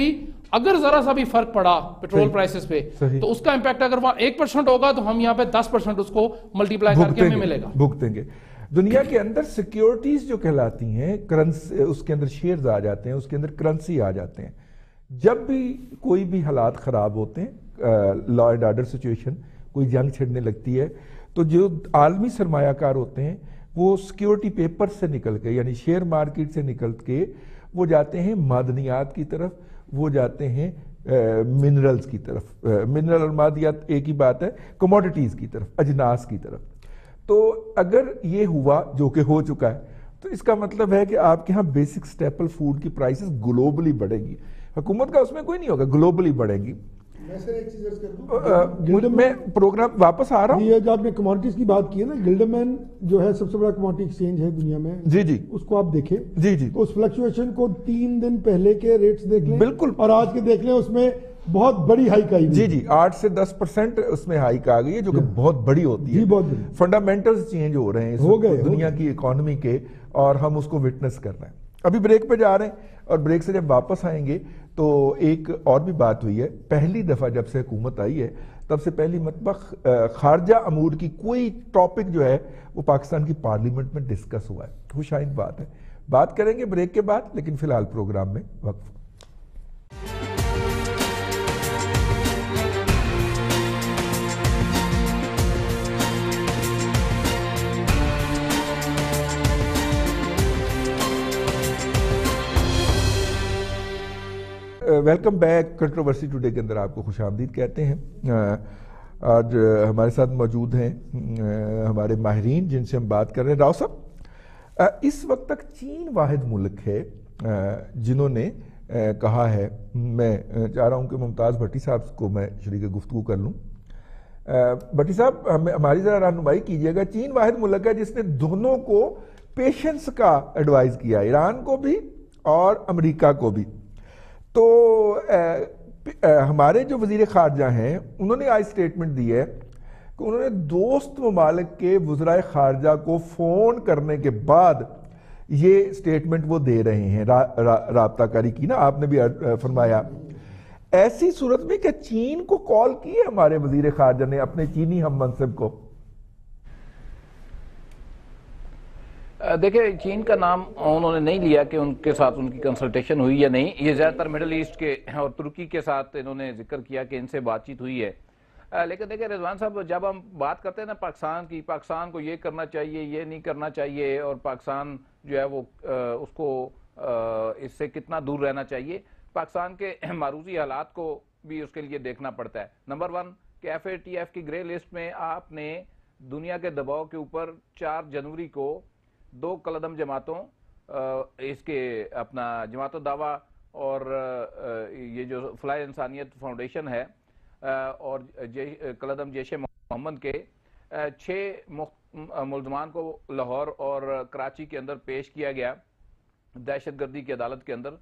اگر ذرا سا بھی فرق پڑا پیٹرول پرائسز پہ تو اس کا امپیکٹ اگر وہاں ایک پرسنٹ ہوگا تو ہم یہاں پہ دس پرسنٹ اس کو ملٹی پلائی کر کے ہمیں ملے گا، بھگتیں گے۔ دنیا کے اندر سیکیورٹیز جو کہلاتی ہیں، کرنسی، اس کے اندر شیئرز آ جاتے ہیں، اس کے اندر کرنسی آ جاتے ہیں۔ جب بھی کوئی بھی حالات خراب ہوتے ہیں، لا اینڈ آرڈر سچویشن، کوئی جنگ چھڑنے لگتی ہے، تو جو عالمی سرمایہ کار ہوتے ہیں وہ سیکیورٹی پیپر سے نکل کے، یعنی شیئر مارکیٹ سے نکل کے وہ جاتے ہیں معدنیات کی طرف، وہ جاتے ہیں منرلز کی طرف، منرل اور معدنیات ایک ہی بات ہے، کموڈیٹیز کی طرف، اجناس کی طرف۔ تو اگر یہ ہوا، جو کہ ہو چکا ہے، تو اس کا مطلب ہے کہ آپ کے ہاں بیسک سٹیپل فوڈ کی پرائسز گلوبلی بڑھے گی۔ حکومت کا اس میں کوئی نہیں ہوگا، گلوبلی بڑھے گی۔ میں سر ایک چیز عرض کر دوں، میں پروگرام واپس آ رہا ہوں۔ یہ جو آپ نے کموڈیٹیز کی بات کی ہے نا، گلڈمین جو ہے سب سے بڑا کموڈیٹی ایکسچینج ہے دنیا میں، جی جی، اس کو آپ دیکھیں جی جی، تو اس فلکچویشن کو تین دن پہلے کے ریٹس دیکھ لیں بالکل، اور آج کے دیکھ لیں، اس میں بہت بڑی ہائیک آئی۔ جی جی، آٹھ سے دس پرسنٹ اس میں ہائیک آ گئی ہے، جو کہ بہت بڑی ہوتی ہے۔ بہت بڑی فنڈامنٹلز چینج ہو رہے ہیں ہو گئے دنیا کی اکانومی کے، اور ہم اس کو وٹنس کر رہے ہیں۔ ابھی بریک پہ جا رہے ہیں، اور بریک سے جب واپس آئیں گے تو ایک اور بھی بات ہوئی ہے۔ پہلی دفعہ جب سے حکومت آئی ہے تب سے پہلی مرتبہ خارجہ امور کی کوئی ٹاپک جو ہے وہ پاکستان کی پارلیمنٹ میں ڈسکس ہوا ہے۔ خوش آئند بات ہے، بات کریں گے بریک کے بعد، لیکن فی الحال پروگرام میں وقف۔ Welcome back. کنٹروورسی ٹوڈے کے اندر آپ کو خوش آمدید کہتے ہیں۔ آج ہمارے ساتھ موجود ہیں ہمارے ماہرین جن سے ہم بات کر رہے ہیں۔ راؤ صاحب، اس وقت تک چین واحد ملک ہے جنہوں نے کہا ہے، میں چاہ رہا ہوں کہ ممتاز بھٹی صاحب کو میں شریک گفتگو کر لوں۔ بھٹی صاحب، ہماری ذرا رہنمائی کیجیے گا۔ چین واحد ملک ہے جس نے دونوں کو پیشنس کا ایڈوائز کیا، ایران کو بھی اور امریکہ کو بھی۔ تو ہمارے جو وزیر خارجہ ہیں انہوں نے آج سٹیٹمنٹ دی ہے کہ انہوں نے دوست ممالک کے وزرائے خارجہ کو فون کرنے کے بعد یہ سٹیٹمنٹ وہ دے رہے ہیں، رابطہ کاری کی نا آپ نے بھی فرمایا۔ ایسی صورت میں کہ چین کو کال کی ہے ہمارے وزیر خارجہ نے اپنے چینی ہم منصب کو؟ دیکھیں، چین کا نام انہوں نے نہیں لیا کہ ان کے ساتھ ان کی کنسلٹیشن ہوئی یا نہیں۔ یہ زیادہ تر مڈل ایسٹ کے اور ترکی کے ساتھ انہوں نے ذکر کیا کہ ان سے بات چیت ہوئی ہے۔ لیکن دیکھیں رضوان صاحب، جب ہم بات کرتے ہیں نا پاکستان کی، پاکستان کو یہ کرنا چاہیے، یہ نہیں کرنا چاہیے، اور پاکستان جو ہے وہ اس کو اس سے کتنا دور رہنا چاہیے، پاکستان کے معروضی حالات کو بھی اس کے لیے دیکھنا پڑتا ہے۔ نمبر ون کہ ایف اے ٹی ایف کی گرے لسٹ میں آپ نے دنیا کے دباؤ کے اوپر چار جنوری کو دو کلعدم جماعتوں، اس کے اپنا جماعت الدعوہ اور یہ جو فلاح انسانیت فاؤنڈیشن ہے، اور کلعدم جیش محمد کے چھ ملزمان کو لاہور اور کراچی کے اندر پیش کیا گیا دہشت گردی کی عدالت کے اندر،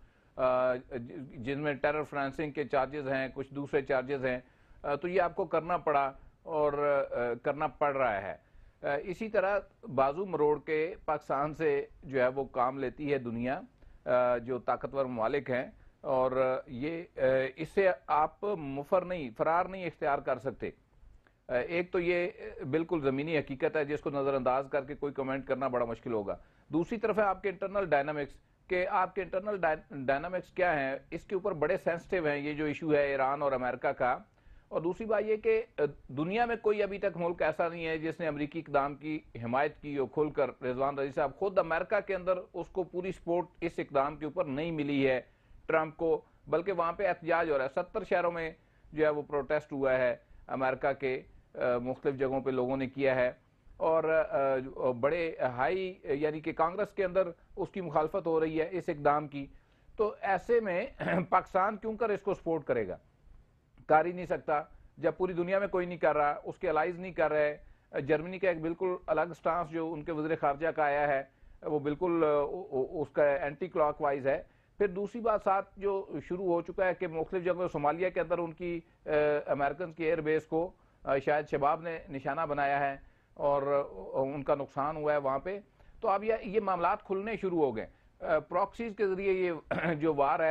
جن میں ٹیرر فنانسنگ کے چارجز ہیں، کچھ دوسرے چارجز ہیں۔ تو یہ آپ کو کرنا پڑا اور کرنا پڑ رہا ہے۔ اسی طرح بازو مروڑ کے پاکستان سے جو ہے وہ کام لیتی ہے دنیا، جو طاقتور ممالک ہیں، اور یہ اس سے آپ مفر نہیں، فرار نہیں اختیار کر سکتے۔ ایک تو یہ بالکل زمینی حقیقت ہے جس کو نظر انداز کر کے کوئی کمنٹ کرنا بڑا مشکل ہوگا۔ دوسری طرف ہے آپ کے انٹرنل ڈائنامکس، کہ آپ کے انٹرنل ڈائنامکس کیا ہیں، اس کے اوپر بڑے سینسٹیو ہیں یہ جو ایشو ہے ایران اور امریکہ کا۔ اور دوسری بات یہ کہ دنیا میں کوئی ابھی تک ملک ایسا نہیں ہے جس نے امریکی اقدام کی حمایت کی اور کھل کر۔ رضوان رضی صاحب، خود امریکہ کے اندر اس کو پوری سپورٹ اس اقدام کے اوپر نہیں ملی ہے ٹرمپ کو، بلکہ وہاں پہ احتجاج ہو رہا ہے۔ ستر شہروں میں جو ہے وہ پروٹیسٹ ہوا ہے امریکہ کے، مختلف جگہوں پہ لوگوں نے کیا ہے، اور بڑے ہائی یعنی کہ کانگریس کے اندر اس کی مخالفت ہو رہی ہے اس اقدام کی۔ تو ایسے میں پاکستان کیوں کر اس کو سپورٹ کرے گا؟ کر ہی نہیں سکتا جب پوری دنیا میں کوئی نہیں کر رہا، اس کے الائز نہیں کر رہے۔ جرمنی کا ایک بالکل الگ سٹانس جو ان کے وزیر خارجہ کا آیا ہے وہ بالکل اس کا اینٹی کلاک وائز ہے۔ پھر دوسری بات ساتھ جو شروع ہو چکا ہے کہ مختلف جگہوں صومالیہ کے اندر ان کی امریکن کی ایئر بیس کو شاید شباب نے نشانہ بنایا ہے اور ان کا نقصان ہوا ہے وہاں پہ۔ تو اب یہ معاملات کھلنے شروع ہو گئے، پراکسیز کے ذریعے یہ جو وار ہے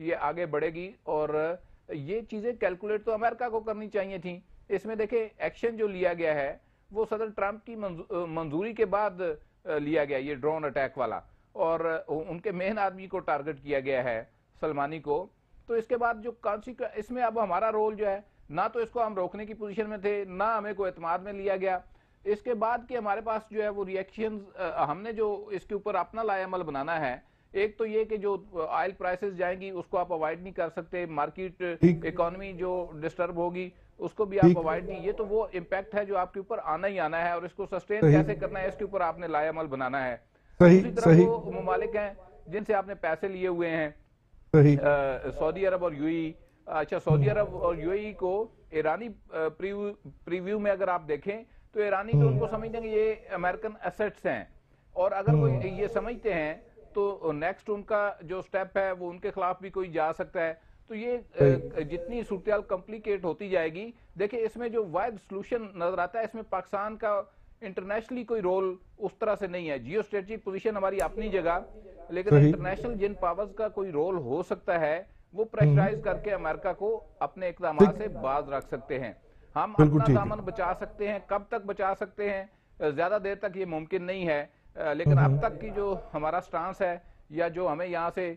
یہ آگے بڑھے گی، اور یہ چیزیں کیلکولیٹ تو امریکہ کو کرنی چاہیے تھیں۔ اس میں دیکھیں ایکشن جو لیا گیا ہے وہ صدر ٹرمپ کی منظوری کے بعد لیا گیا، یہ ڈرون اٹیک والا، اور ان کے مین آدمی کو ٹارگٹ کیا گیا ہے، سلمانی کو۔ تو اس کے بعد جو کانسیکوینس، اس میں اب ہمارا رول جو ہے، نہ تو اس کو ہم روکنے کی پوزیشن میں تھے، نہ ہمیں کو اعتماد میں لیا گیا۔ اس کے بعد کہ ہمارے پاس جو ہے وہ ریئیکشنز، ہم نے جو اس کے اوپر اپنا لائے عمل بنانا ہے، ایک تو یہ کہ جو آئل پرائسز جائیں گی اس کو آپ اوائڈ نہیں کر سکتے، مارکیٹ اکانومی جو ڈسٹرب ہوگی اس کو بھی آپ اوائڈ نہیں، یہ تو وہ امپیکٹ ہے جو آپ کے اوپر آنا ہی آنا ہے، اور اس کو سسٹین کیسے کرنا ہے اس کے اوپر آپ نے لائے عمل بنانا ہے۔ اسی طرح وہ ممالک ہیں جن سے آپ نے پیسے لیے ہوئے ہیں، سعودی عرب اور یو اے ای۔ اچھا، سعودی عرب اور یو اے ای کو ایرانی پریویو میں اگر آپ دیکھیں تو ایرانی تو ان کو سمجھتے ہیں کہ یہ امریکن ایسٹس ہیں، اور اگر وہ یہ سمجھتے ہیں تو نیکسٹ ان کا جو سٹیپ ہے وہ ان کے خلاف بھی کوئی جا سکتا ہے۔ تو یہ جتنی صورتحال کمپلیکیٹ ہوتی جائے گی، دیکھیں اس میں جو واحد سلوشن نظر آتا ہے، اس میں پاکستان کا انٹرنیشنلی کوئی رول اس طرح سے نہیں ہے۔ جیو اسٹریٹجک پوزیشن ہماری اپنی جگہ، لیکن انٹرنیشنل جن پاورز کا کوئی رول ہو سکتا ہے وہ پریشرائز کر کے امریکہ کو اپنے اقدامات سے باز رکھ سکتے ہیں۔ ہم اپنا دامن بچا سکتے ہیں، کب تک بچا سکتے ہیں زیادہ دیر تک یہ ممکن نہیں ہے، لیکن اب تک کی جو ہمارا سٹانس ہے، یا جو ہمیں یہاں سے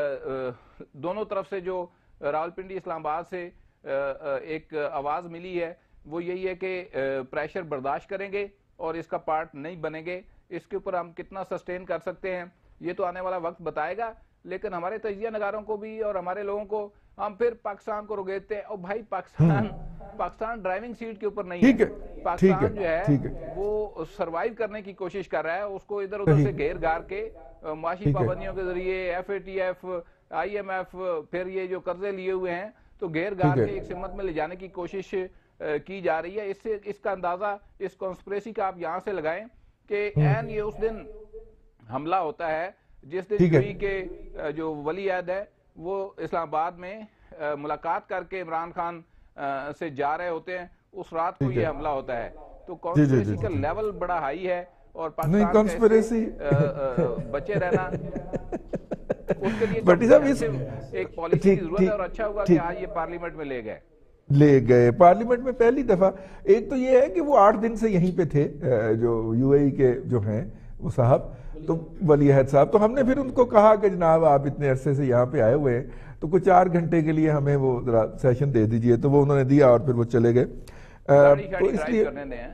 دونوں طرف سے جو راولپنڈی اسلام آباد سے ایک آواز ملی ہے، وہ یہی ہے کہ پریشر برداشت کریں گے اور اس کا پارٹ نہیں بنیں گے۔ اس کے اوپر ہم کتنا سسٹین کر سکتے ہیں یہ تو آنے والا وقت بتائے گا، لیکن ہمارے تجزیہ نگاروں کو بھی اور ہمارے لوگوں کو، ہم پھر پاکستان کو رگیتے ہیں، اور بھائی پاکستان پاکستان ڈرائیونگ سیٹ کے اوپر نہیں ہے، پاکستان جو ہے وہ سروائیو کرنے کی کوشش کر رہا ہے، اس کو ادھر ادھر سے گھیر گھار کے معاشی پابندیوں کے ذریعے، F A T F, I M F, پھر یہ جو قرضے لیے ہوئے ہیں تو گھیر گھار کے ایک سمت میں لے جانے کی کوشش کی جا رہی ہے۔ اس سے اس کا اندازہ اس کانسپریسی کا آپ یہاں سے لگائیں کہ این یہ اس دن حملہ ہوتا ہے جس دن یوئی کے جو ولی عہد ہے وہ اسلام آباد میں ملاقات کر کے عمران خان سے جا رہے ہوتے ہیں، اس رات کو یہ حملہ ہوتا ہے۔ تو کانسپریسی کا لیول بڑا ہائی ہے، اور پاکستان سے بچے رہنا اس کے لیے ایک پالیسی کی ضرورت ہے، اور اچھا ہوگا کہ آج یہ پارلیمنٹ میں لے گئے لے گئے پارلیمنٹ میں پہلی دفعہ۔ ایک تو یہ ہے کہ وہ آٹھ دن سے یہیں پہ تھے، جو یو اے ای کے جو ہیں وہ صاحب، تو ولی عہد صاحب، تو ہم نے پھر ان کو کہا کہ جناب آپ اتنے عرصے سے یہاں پہ آئے ہوئے ہیں تو کچھ چار گھنٹے کے لیے ہمیں وہ ذرا سیشن دے دیجئے، تو وہ انہوں نے دیا اور پھر وہ چلے گئے۔ تو اس لیے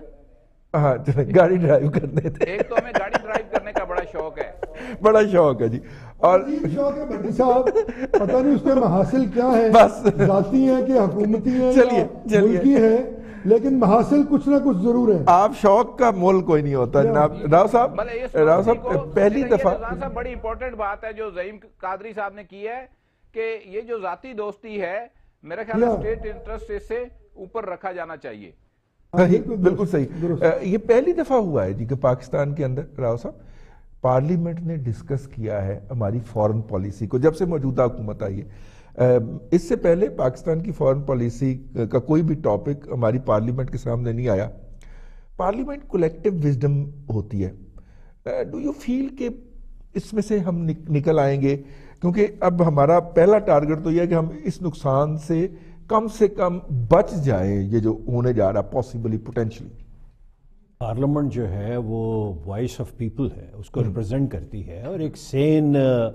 ہاں گاڑی ڈرائیو کرنے تھے، ایک تو ہمیں گاڑی ڈرائیو کرنے کا بڑا شوق ہے، بڑا شوق ہے جی، اور شوق ہے بھٹی صاحب، پتہ نہیں اس کے محاصل کیا ہے، ذاتی ہیں کہ حکومتی ہیں یا ملکی ہے، لیکن محاصل کچھ نہ کچھ ضرور ہے۔ آپ شوق کا مول کوئی نہیں ہوتا جناب۔ راؤ صاحب راؤ صاحب پہلی دفعہ بڑی امپورٹنٹ بات ہے جو زعیم قادری صاحب نے کی ہے کہ یہ جو ذاتی دوستی ہے، میرے خیال ہے اسٹیٹ انٹرسٹ اس سے اوپر رکھا جانا چاہیے۔ بالکل صحیح، یہ پہلی دفعہ ہوا ہے جی کہ پاکستان کے اندر راؤ صاحب پارلیمنٹ نے ڈسکس کیا ہے ہماری فورن پالیسی کو، جب سے موجودہ حکومت آئی ہے۔ اس سے پہلے پاکستان کی فورن پالیسی کا کوئی بھی ٹاپک ہماری پارلیمنٹ کے سامنے نہیں آیا۔ پارلیمنٹ کولیکٹیو وزڈم ہوتی ہے، ڈو یو فیل کہ اس میں سے ہم نکل آئیں گے؟ کیونکہ اب ہمارا پہلا ٹارگٹ تو یہ ہے کہ ہم اس نقصان سے کم سے کم بچ جائیں، یہ جو ہونے جا رہا پاسبلی پوٹینشلی۔ پارلیمنٹ جو ہے وہ وائس آف پیپل ہے، اس کو ریپرزینٹ کرتی ہے، اور ایک سین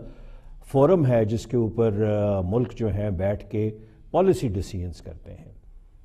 فورم ہے جس کے اوپر ملک جو ہے بیٹھ کے پالیسی ڈیسیژنز کرتے ہیں۔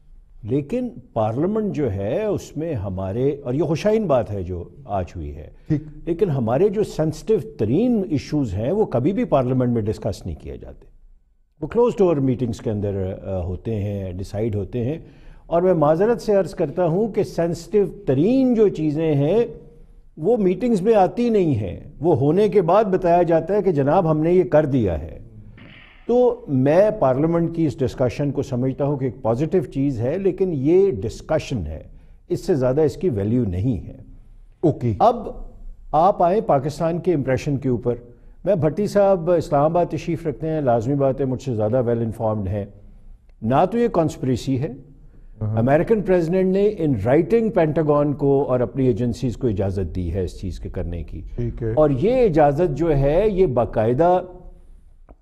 لیکن پارلیمنٹ جو ہے اس میں ہمارے، اور یہ خوشائن بات ہے جو آج ہوئی ہے، لیکن ہمارے جو سینسٹیو ترین ایشوز ہیں وہ کبھی بھی پارلیمنٹ میں ڈسکس نہیں کیے جاتے، وہ کلوز ڈور میٹنگز کے اندر ہوتے ہیں، ڈیسائیڈ ہوتے ہیں۔ اور میں معذرت سے عرض کرتا ہوں کہ سینسٹیو ترین جو چیزیں ہیں وہ میٹنگز میں آتی نہیں ہیں، وہ ہونے کے بعد بتایا جاتا ہے کہ جناب ہم نے یہ کر دیا ہے۔ تو میں پارلیمنٹ کی اس ڈسکشن کو سمجھتا ہوں کہ ایک پازیٹیو چیز ہے، لیکن یہ ڈسکشن ہے، اس سے زیادہ اس کی ویلیو نہیں ہے۔ اوکے، اب آپ آئیں پاکستان کے امپریشن کے اوپر۔ میں بھٹی صاحب اسلام آباد تشریف رکھتے ہیں، لازمی بات ہے مجھ سے زیادہ ویل انفارمڈ ہیں۔ نہ تو یہ کانسپریسی ہے، امریکن پریزیڈنٹ نے ان رائٹنگ پینٹاگون کو اور اپنی ایجنسیز کو اجازت دی ہے اس چیز کے کرنے کی، اور یہ اجازت جو ہے یہ باقاعدہ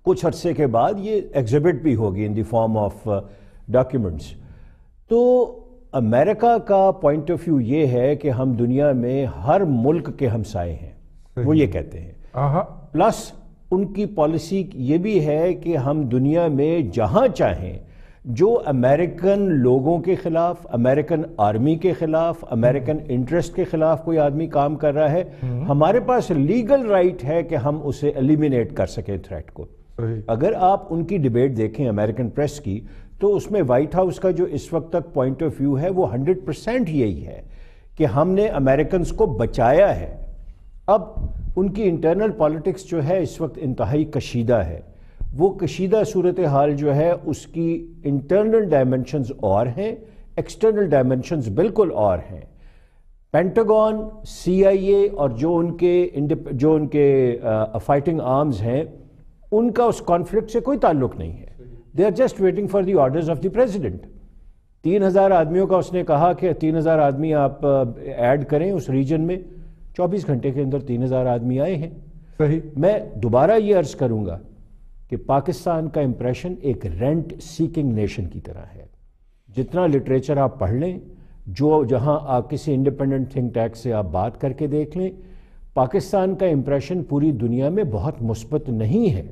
کچھ عرصے کے بعد یہ ایگزیبٹ بھی ہوگی in the form of documents. تو امریکہ کا پوائنٹ آف ویو یہ ہے کہ ہم دنیا میں ہر ملک کے ہمسائے ہیں, وہ یہ کہتے ہیں. پلس ان کی پالیسی یہ بھی ہے کہ ہم دنیا میں جہاں چاہیں جو امریکن لوگوں کے خلاف, امریکن آرمی کے خلاف, امریکن انٹرسٹ کے خلاف کوئی آدمی کام کر رہا ہے, ہمارے پاس لیگل رائٹ ہے کہ ہم اسے ایلیمینیٹ کر سکیں تھریٹ کو. اگر آپ ان کی ڈیبیٹ دیکھیں امریکن پریس کی, تو اس میں وائٹ ہاؤس کا جو اس وقت تک پوائنٹ آف ویو ہے وہ ہنڈریڈ پرسینٹ یہی ہے کہ ہم نے امریکنز کو بچایا ہے. اب ان کی انٹرنل پالیٹکس جو ہے اس وقت انتہائی کشیدہ ہے. وہ کشیدہ صورتحال جو ہے اس کی انٹرنل ڈائمنشنز اور ہیں, ایکسٹرنل ڈائمنشنز بالکل اور ہیں. پینٹاگون, سی آئی اے اور جو ان کے جو ان کے فائٹنگ آرمز ہیں, ان کا اس کانفلکٹ سے کوئی تعلق نہیں ہے. They are just waiting for the orders of the president. تین ہزار آدمیوں کا اس نے کہا کہ تین ہزار آدمی آپ ایڈ کریں اس ریجن میں. چوبیس گھنٹے کے اندر تین ہزار آدمی آئے ہیں. صحیح. میں دوبارہ یہ عرض کروں گا کہ پاکستان کا امپریشن ایک رینٹ سیکنگ نیشن کی طرح ہے. جتنا لٹریچر آپ پڑھ لیں, جو جہاں آپ کسی انڈیپینڈنٹ تھنک ٹینک سے آپ بات کر کے دیکھ لیں, پاکستان کا امپریشن پوری دنیا میں بہت مثبت نہیں ہے,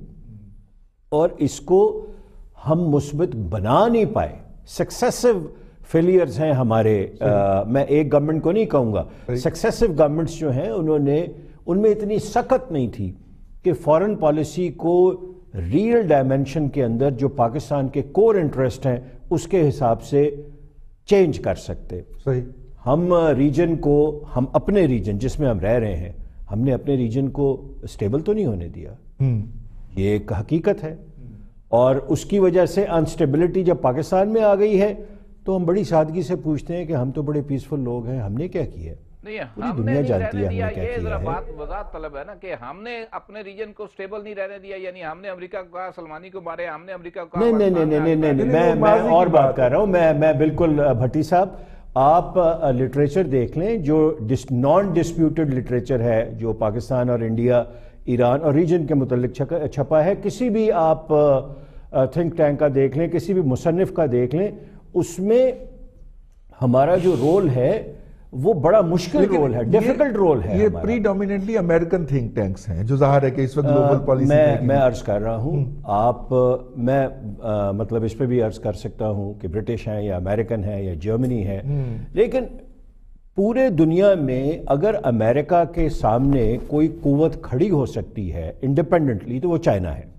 اور اس کو ہم مثبت بنا نہیں پائے. سکسیسو فیلیئرز ہیں ہمارے. میں ایک گورنمنٹ کو نہیں کہوں گا, سکسیسو گورنمنٹس جو ہیں انہوں نے ان میں اتنی سخت نہیں تھی کہ فارن پالیسی کو ریئل ڈائمنشن کے اندر جو پاکستان کے کور انٹرسٹ ہیں اس کے حساب سے چینج کر سکتے. صحیح. ہم ریجن کو, ہم اپنے ریجن جس میں ہم رہ رہے ہیں, ہم نے اپنے ریجن کو اسٹیبل تو نہیں ہونے دیا. یہ ایک حقیقت ہے, اور اس کی وجہ سے انسٹیبلٹی جب پاکستان میں آ گئی ہے تو ہم بڑی سادگی سے پوچھتے ہیں کہ ہم تو بڑے پیسفل لوگ ہیں, ہم نے کیا کیا ہے. نہیں, ہم نے نہیں رہنے دیا. یہ ذرا بات وضاحت طلب ہے نا کہ ہم نے اپنے ریجن کو سٹیبل نہیں رہنے دیا, یعنی ہم نے امریکہ کو کہا سلمانی کو مارے, ہم نے امریکہ کو کہا. نہیں نہیں نہیں نہیں, میں میں اور بات کر رہا ہوں. میں میں بالکل بھٹی صاحب, آپ لٹریچر دیکھ لیں جو نان ڈسپیوٹڈ لٹریچر ہے جو پاکستان اور انڈیا, ایران اور ریجن کے متعلق چھپا ہے. کسی بھی آپ تھنک ٹینک کا دیکھ لیں, کسی بھی مصنف کا دیکھ لیں, اس میں ہمارا جو رول ہے وہ بڑا مشکل رول ہے, ڈیفیکلٹ رول ہے. یہ predominantly American think tanks ہیں جو ظاہر ہے کہ اس وقت گلوبل پالیسی میں میں عرض کر رہا ہوں. آپ میں مطلب اس پہ بھی عرض کر سکتا ہوں کہ برٹش ہیں یا امریکن ہیں یا جرمنی ہے, لیکن پورے دنیا میں اگر امریکہ کے سامنے کوئی قوت کھڑی ہو سکتی ہے انڈیپینڈنٹلی تو وہ چائنا ہے.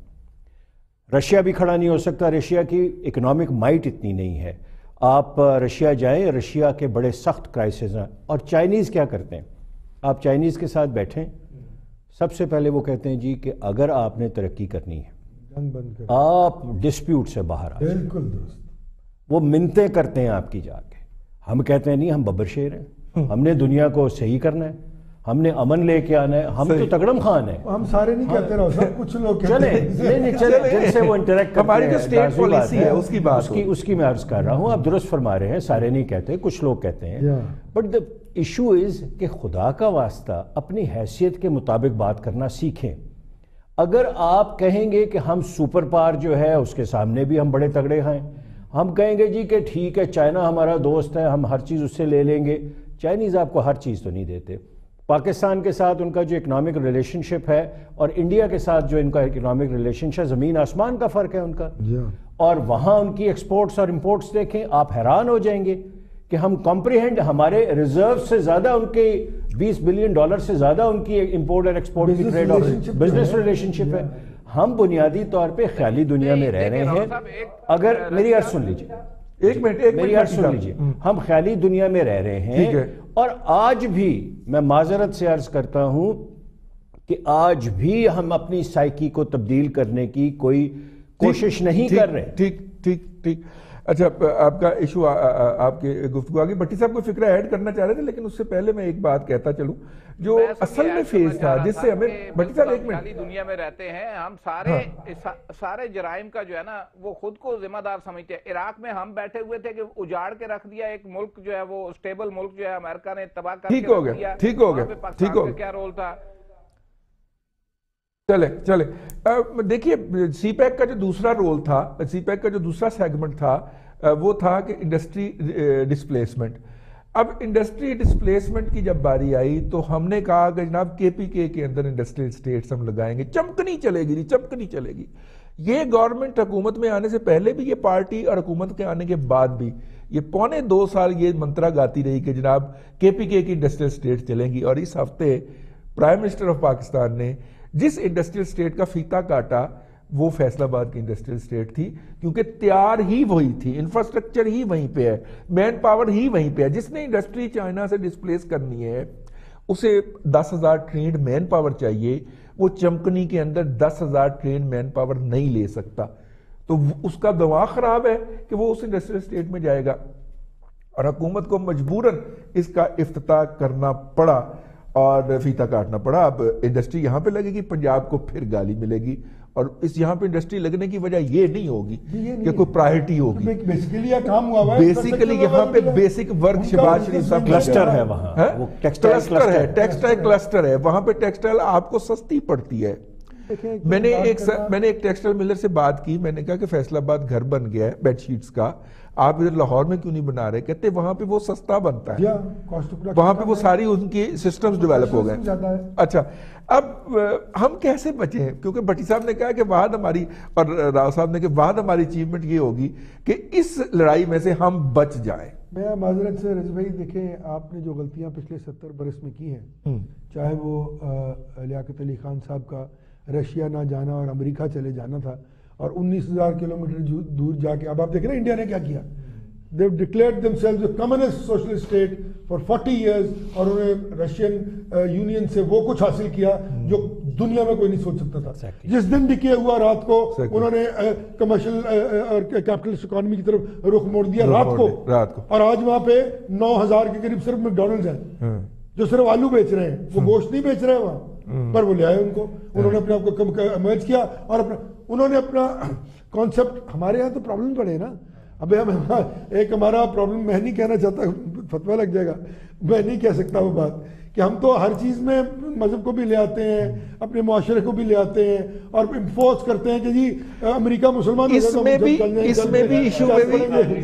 رشیا بھی کھڑا نہیں ہو سکتا, رشیا کی اکنامک مائٹ اتنی نہیں ہے. آپ رشیا جائیں, رشیا کے بڑے سخت کرائسس ہیں. اور چائنیز کیا کرتے ہیں, آپ چائنیز کے ساتھ بیٹھیں, سب سے پہلے وہ کہتے ہیں جی کہ اگر آپ نے ترقی کرنی ہے آپ ڈسپیوٹ سے باہر آ جائیں. بالکل درست. وہ منتیں کرتے ہیں آپ کی جا کے. ہم کہتے ہیں نہیں, ہم ببر شیر ہیں, ہم نے دنیا کو صحیح کرنا ہے, ہم نے امن لے کے آنا ہے, ہم تو تگڑم خان ہیں. ہم سارے نہیں کہتے رہو سب, کچھ لوگ کہتے ہیں. نہیں نہیں چلیں, جن سے وہ انٹریکٹ کرتے ہیں, ہماری جو اسٹیٹ پالیسی ہے اس کی بات, اس کی اس کی میں عرض کر رہا ہوں. آپ درست فرما رہے ہیں, سارے نہیں کہتے, کچھ لوگ کہتے ہیں. بٹ دا ایشو از کہ خدا کا واسطہ اپنی حیثیت کے مطابق بات کرنا سیکھیں. اگر آپ کہیں گے کہ ہم سپر پاور جو ہے اس کے سامنے بھی ہم بڑے تگڑے ہیں, ہم کہیں گے جی کہ ٹھیک ہے چائنا ہمارا دوست ہے, ہم ہر چیز اس سے لے لیں گے. چائنیز آپ کو ہر چیز تو نہیں دیتے. پاکستان کے ساتھ ان کا جو اکنامک ریلیشن شپ ہے اور انڈیا کے ساتھ جو ان کا اکنامک ریلیشن شپ, زمین آسمان کا فرق ہے ان کا. اور وہاں ان کی ایکسپورٹس اور امپورٹس دیکھیں, آپ حیران ہو جائیں گے کہ ہم کمپریہنڈ, ہمارے ریزرو سے زیادہ ان کے بیس بلین ڈالر سے زیادہ ان کی امپورٹ اور ایکسپورٹ کی ٹریڈ اور بزنس ریلیشن شپ ہے. ہم بنیادی طور پہ خیالی دنیا میں رہ رہے ہیں. اگر میری عرض سن لیجیے, ایک منٹ ایک میری عرض سن لیجیے, ہم خیالی دنیا میں رہ رہے ہیں, اور آج بھی میں معذرت سے عرض کرتا ہوں کہ آج بھی ہم اپنی سائیکی کو تبدیل کرنے کی کوئی کوشش نہیں کر رہے. ٹھیک ٹھیک ٹھیک. اچھا, آپ کا ایشو آپ کے گفتگو آگے. بھٹی صاحب کوئی فکرہ ایڈ کرنا چاہ رہے تھے, لیکن اس سے پہلے میں ایک بات کہتا چلوں جو اصل میں فیز تھا جس سے ہمیں. بھٹی صاحب ایک منٹ. دنیا میں رہتے ہیں ہم سارے, سارے جرائم کا جو ہے نا وہ خود کو ذمہ دار سمجھتے ہیں. عراق میں ہم بیٹھے ہوئے تھے کہ اجاڑ کے رکھ دیا ایک ملک جو ہے, وہ اسٹیبل ملک جو ہے امریکہ نے تباہ کر کے رکھ دیا. ٹھیک ہو گیا, ٹھیک ہو گیا, ٹھیک ہو گیا. کیا رول تھا. چلے چلے دیکھیے سی پیک کا جو دوسرا رول تھا، سی پیک کا جو دوسرا سیگمنٹ تھا وہ تھا کہ انڈسٹری ڈسپلیسمنٹ. اب انڈسٹری ڈسپلیسمنٹ کی جب باری آئی تو ہم نے کہا کہ جناب کے پی کے کے اندر انڈسٹریل اسٹیٹس ہم لگائیں گے، چمکنی چلے گی چمکنی چلے گی. یہ گورنمنٹ حکومت میں آنے سے پہلے بھی یہ پارٹی اور حکومت کے آنے کے بعد بھی یہ پونے دو سال یہ منترا گاتی رہی کہ جناب کے پی کے کی انڈسٹریل اسٹیٹ چلیں گی. اور اس ہفتے پرائم منسٹر آف پاکستان نے جس انڈسٹریل اسٹیٹ کا فیتا کاٹا وہ فیصل آباد کی انڈسٹریل اسٹیٹ تھی، کیونکہ تیار ہی وہی تھی، انفراسٹرکچر ہی وہیں پہ ہے، مین پاور ہی وہیں پہ ہے. جس نے انڈسٹری چائنا سے ڈسپلیس کرنی ہے اسے دس ہزار ٹرینڈ مین پاور چاہیے، وہ چمکنی کے اندر دس ہزار ٹرینڈ مین پاور نہیں لے سکتا. تو اس کا دماغ خراب ہے کہ وہ اس انڈسٹریل اسٹیٹ میں جائے گا، اور حکومت کو مجبوراً اس کا افتتاح کرنا پڑا اور فیتا کاٹنا پڑا. اب انڈسٹری یہاں پہ لگے گی، پنجاب کو پھر گالی ملے گی، اور اس یہاں پہ انڈسٹری لگنے کی وجہ یہ نہیں ہوگی کہ کوئی پرائرٹی ہوگی. بیسیکلی یہ کام ہوا ہے، بیسیکلی یہاں پہ بیسک ورک شہباز شریف صاحب کلسٹر ہے، وہاں وہ کلسٹر ہے، ٹیکسٹائل کلسٹر ہے، وہاں پہ ٹیکسٹائل آپ کو سستی پڑتی ہے. میں نے ایک میں نے ایک ٹیکسٹائل ملر سے بات کی، میں نے کہا کہ فیصل آباد گھر بن گیا ہے بیڈ شیٹس کا، آپ ادھر لاہور میں کیوں نہیں بنا رہے؟ کہتے وہاں پہ وہ سستا بنتا ہے، وہاں پہ وہ ساری ان کی سسٹمز ڈیولپ ہو گئے. اچھا اب ہم کیسے بچیں؟ کیونکہ بٹی صاحب نے کہا کہ بعد ہماری، اور راؤ صاحب نے کہ بعد ہماری اچیومنٹ یہ ہوگی کہ اس لڑائی میں سے ہم بچ جائیں. میں معذرت سے رضی بھائی، دیکھیں آپ نے جو غلطیاں پچھلے ستر برس میں کی ہیں، چاہے وہ لیاقت علی خان صاحب کا رشیا نہ جانا اور امریکہ چلے جانا تھا، اور انیس ہزار کلو میٹر دور جا کے اب آپ دیکھ رہے ہیں انڈیا نے کیا کیا. They've declared themselves a communist socialist state for forty years, اور انہیں رشین یونین سے وہ کچھ حاصل کیا جو دنیا میں کوئی نہیں سوچ سکتا تھا. جس دن ڈکے ہوا رات کو انہوں نے کمرشل اور کیپٹلسٹ اکانومی کی طرف رخ موڑ دیا رات کو، اور آج وہاں پہ نو ہزار کے قریب صرف میکڈونلڈز ہیں جو صرف آلو بیچ رہے ہیں، وہ گوشت نہیں بیچ رہے وہاں پر. وہ لے آئے ان کو، انہوں نے اپنے آپ کو ایمرج کیا، اور اپنا انہوں نے اپنا کانسیپٹ. ہمارے یہاں تو پرابلم پڑے نا. اب ایک ہمارا پرابلم، میں نہیں کہنا چاہتا، فتویٰ لگ جائے گا، میں نہیں کہہ سکتا وہ بات، کہ ہم تو ہر چیز میں مذہب کو بھی لے آتے ہیں، اپنے معاشرے کو بھی لے آتے ہیں، اور انفورس کرتے ہیں کہ جی امریکہ مسلمان اس میں بھی اس میں بھی ایشو میں بھی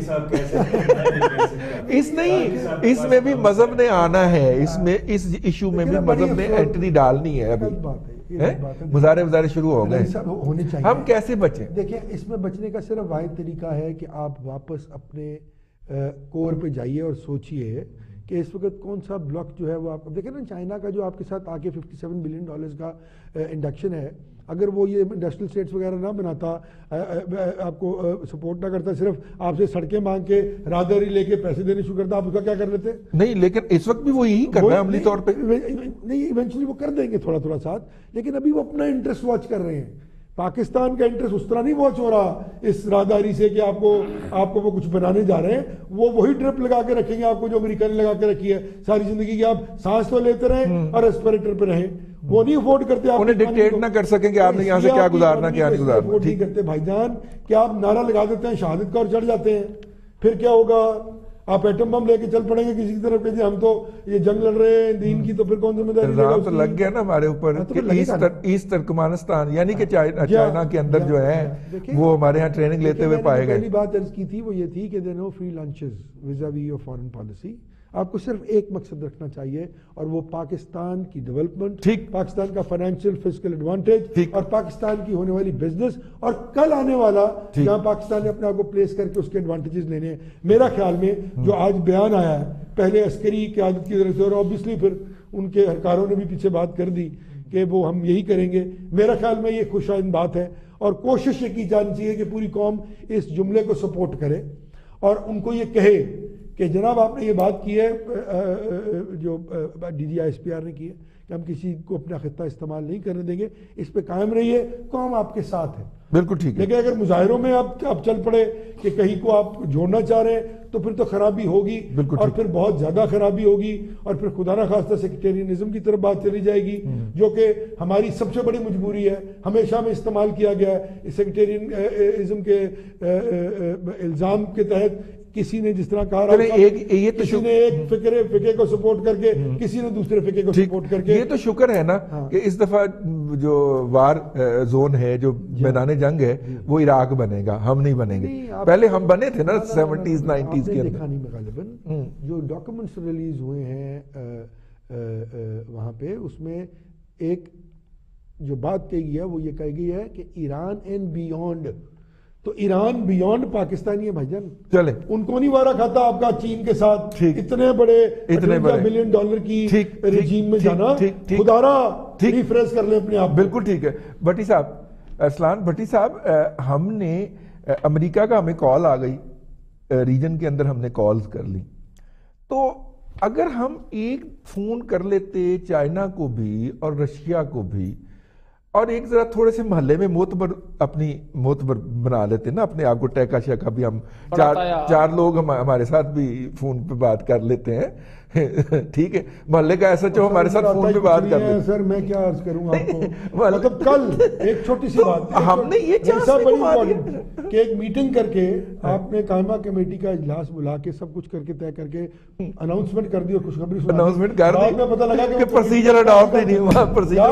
اس نہیں اس میں بھی مذہب نے آنا ہے، اس میں اس ایشو میں بھی مذہب نے انٹری ڈالنی ہے. ابھی مظاہرے مظاہرے شروع ہو گئے، ہونے چاہیے. ہم کیسے بچیں؟ دیکھیں اس میں بچنے کا صرف واحد طریقہ ہے کہ آپ واپس اپنے کور پہ جائیے اور سوچئے کہ اس وقت کون سا بلاک جو ہے وہ آپ دیکھیں نا. چائنا کا جو آپ کے ساتھ آگے ففٹی سیون بلین ڈالرز کا انڈکشن ہے، اگر وہ یہ انڈسٹریل اسٹیٹس وغیرہ نہ بناتا، آپ کو سپورٹ نہ کرتا، صرف آپ سے سڑکیں مانگ کے راہداری لے کے پیسے دینے شروع کرتا، آپ اس کا کیا کر لیتے؟ نہیں، لیکن اس وقت بھی وہ یہی کر رہا ہے عملی طور پہ. نہیں، ایونچولی وہ کر دیں گے تھوڑا تھوڑا ساتھ، لیکن ابھی وہ اپنا انٹرسٹ واچ کر رہے ہیں. پاکستان کا انٹرسٹ اس طرح نہیں واچ ہو رہا اس راہداری سے کہ آپ کو آپ کو وہ کچھ بنانے جا رہے ہیں. وہ وہی ڈرپ لگا کے رکھیں گے آپ کو جو امریکہ نے لگا کے رکی ہے ساری زندگی کی. آپ سانس تو لیتے رہیں اور ریسپیریٹر پہ رہیں، وہ نہیں افورڈ کرتے. آپ انہیں ڈکٹیٹ نہ کر سکیں کہ آپ نے یہاں سے کیا گزارنا کیا نہیں گزارنا. افورڈ نہیں کرتے بھائی جان کہ آپ نعرہ لگا دیتے ہیں شہادت کا اور چڑھ جاتے ہیں، پھر کیا ہوگا؟ آپ ایٹم بم لے کے چل پڑیں گے کسی طرف کہ جی ہم تو یہ جنگ لڑ رہے ہیں دین کی، تو پھر کون ذمہ داری لے گا؟ تو لگ گیا نا ہمارے اوپر کہ ایسٹ ترکمانستان یعنی کہ چائنا کے اندر جو ہے وہ ہمارے ہاں ٹریننگ لیتے ہوئے پائے گئے. پہلی بات عرض کی تھی وہ یہ تھی کہ they no free lunches vis-a-vis of foreign policy. آپ کو صرف ایک مقصد رکھنا چاہیے، اور وہ پاکستان کی ڈیولپمنٹ، پاکستان کا فائنینشیل فزیکل ایڈوانٹیج، اور پاکستان کی ہونے والی بزنس، اور کل آنے والا جہاں پاکستان نے اپنے آپ کو پلیس کر کے اس کے ایڈوانٹیجز لینے ہیں. میرا خیال میں جو آج بیان آیا ہے پہلے عسکری قیادت کی طرف سے، اور اوبیسلی پھر ان کے اہلکاروں نے بھی پیچھے بات کر دی کہ وہ ہم یہی کریں گے، میرا خیال میں یہ خوش آئند بات ہے. اور کوشش یہ کی جانی چاہیے کہ پوری قوم اس جملے کو سپورٹ کرے اور ان کو یہ کہے کہ جناب آپ نے یہ بات کی ہے جو D G I S P R نے کی ہے کہ ہم کسی کو اپنا خطہ استعمال نہیں کرنے دیں گے، اس پہ قائم رہیے، قوم آپ کے ساتھ ہے. بالکل ٹھیک ہے. لیکن اگر مظاہروں میں آپ آپ چل پڑے کہ کہیں کو آپ جوڑنا چاہ رہے ہیں تو پھر تو خرابی ہوگی، اور پھر بہت زیادہ خرابی ہوگی، اور پھر خدا نہ خواستہ سیکٹیرینزم کی طرف بات چلی جائے گی جو کہ ہماری سب سے بڑی مجبوری ہے. ہمیشہ میں استعمال کیا گیا ہے سیکٹیرینزم کے الزام کے تحت کسی نے جس طرح کہا چلیں ایک یہ تو کسی نے ایک فکر فقہ کو سپورٹ کر کے کسی نے دوسرے فقہ کو سپورٹ کر کے. یہ تو شکر ہے نا کہ اس دفعہ جو وار زون ہے جو میدان جنگ ہے وہ عراق بنے گا, ہم نہیں بنیں گے. پہلے ہم بنے تھے نا سیونٹیز نائنٹیز کے دیکھا نہیں غالباً جو ڈاکومنٹس ریلیز ہوئے ہیں وہاں پہ, اس میں ایک جو بات کہی گئی ہے وہ یہ کہی گئی ہے کہ ایران اینڈ بیونڈ, تو ایران بیونڈ پاکستانی ہے بھائی جان. چلیں ان کو نہیں وارا کھاتا آپ کا چین کے ساتھ اتنے بڑے اتنے بلین ڈالر کی رجیم میں جانا. خدارا ریفریش کر لیں اپنے آپ. بالکل ٹھیک ہے بھٹی صاحب, ارسلان بھٹی صاحب, ہم نے امریکہ کا ہمیں کال آ گئی, ریجن کے اندر ہم نے کالز کر لی, تو اگر ہم ایک فون کر لیتے چائنا کو بھی اور رشیا کو بھی اور ایک ذرا تھوڑے سے محلے میں معتبر اپنی معتبر بنا لیتے نا اپنے آپ کو, ٹیکا شیکا بھی ہم چار چار لوگ ہمارے ساتھ بھی فون پہ بات کر لیتے ہیں, ٹھیک ہے, محلے کا ایسا جو ہمارے ساتھ فون پہ بات کر لیتے ہیں. سر میں کیا عرض کروں آپ کو, مطلب کل ایک چھوٹی سی بات ہم نے یہ کہ ایک میٹنگ کر کے آپ نے قائمہ کمیٹی کا اجلاس بلا کے سب کچھ کر کے طے کر کے اناؤنسمنٹ کر دی اور خوشخبری اناؤنسمنٹ کر دی, میں پتہ لگا کہ پروسیجر اڈاپٹ ہی نہیں ہوا,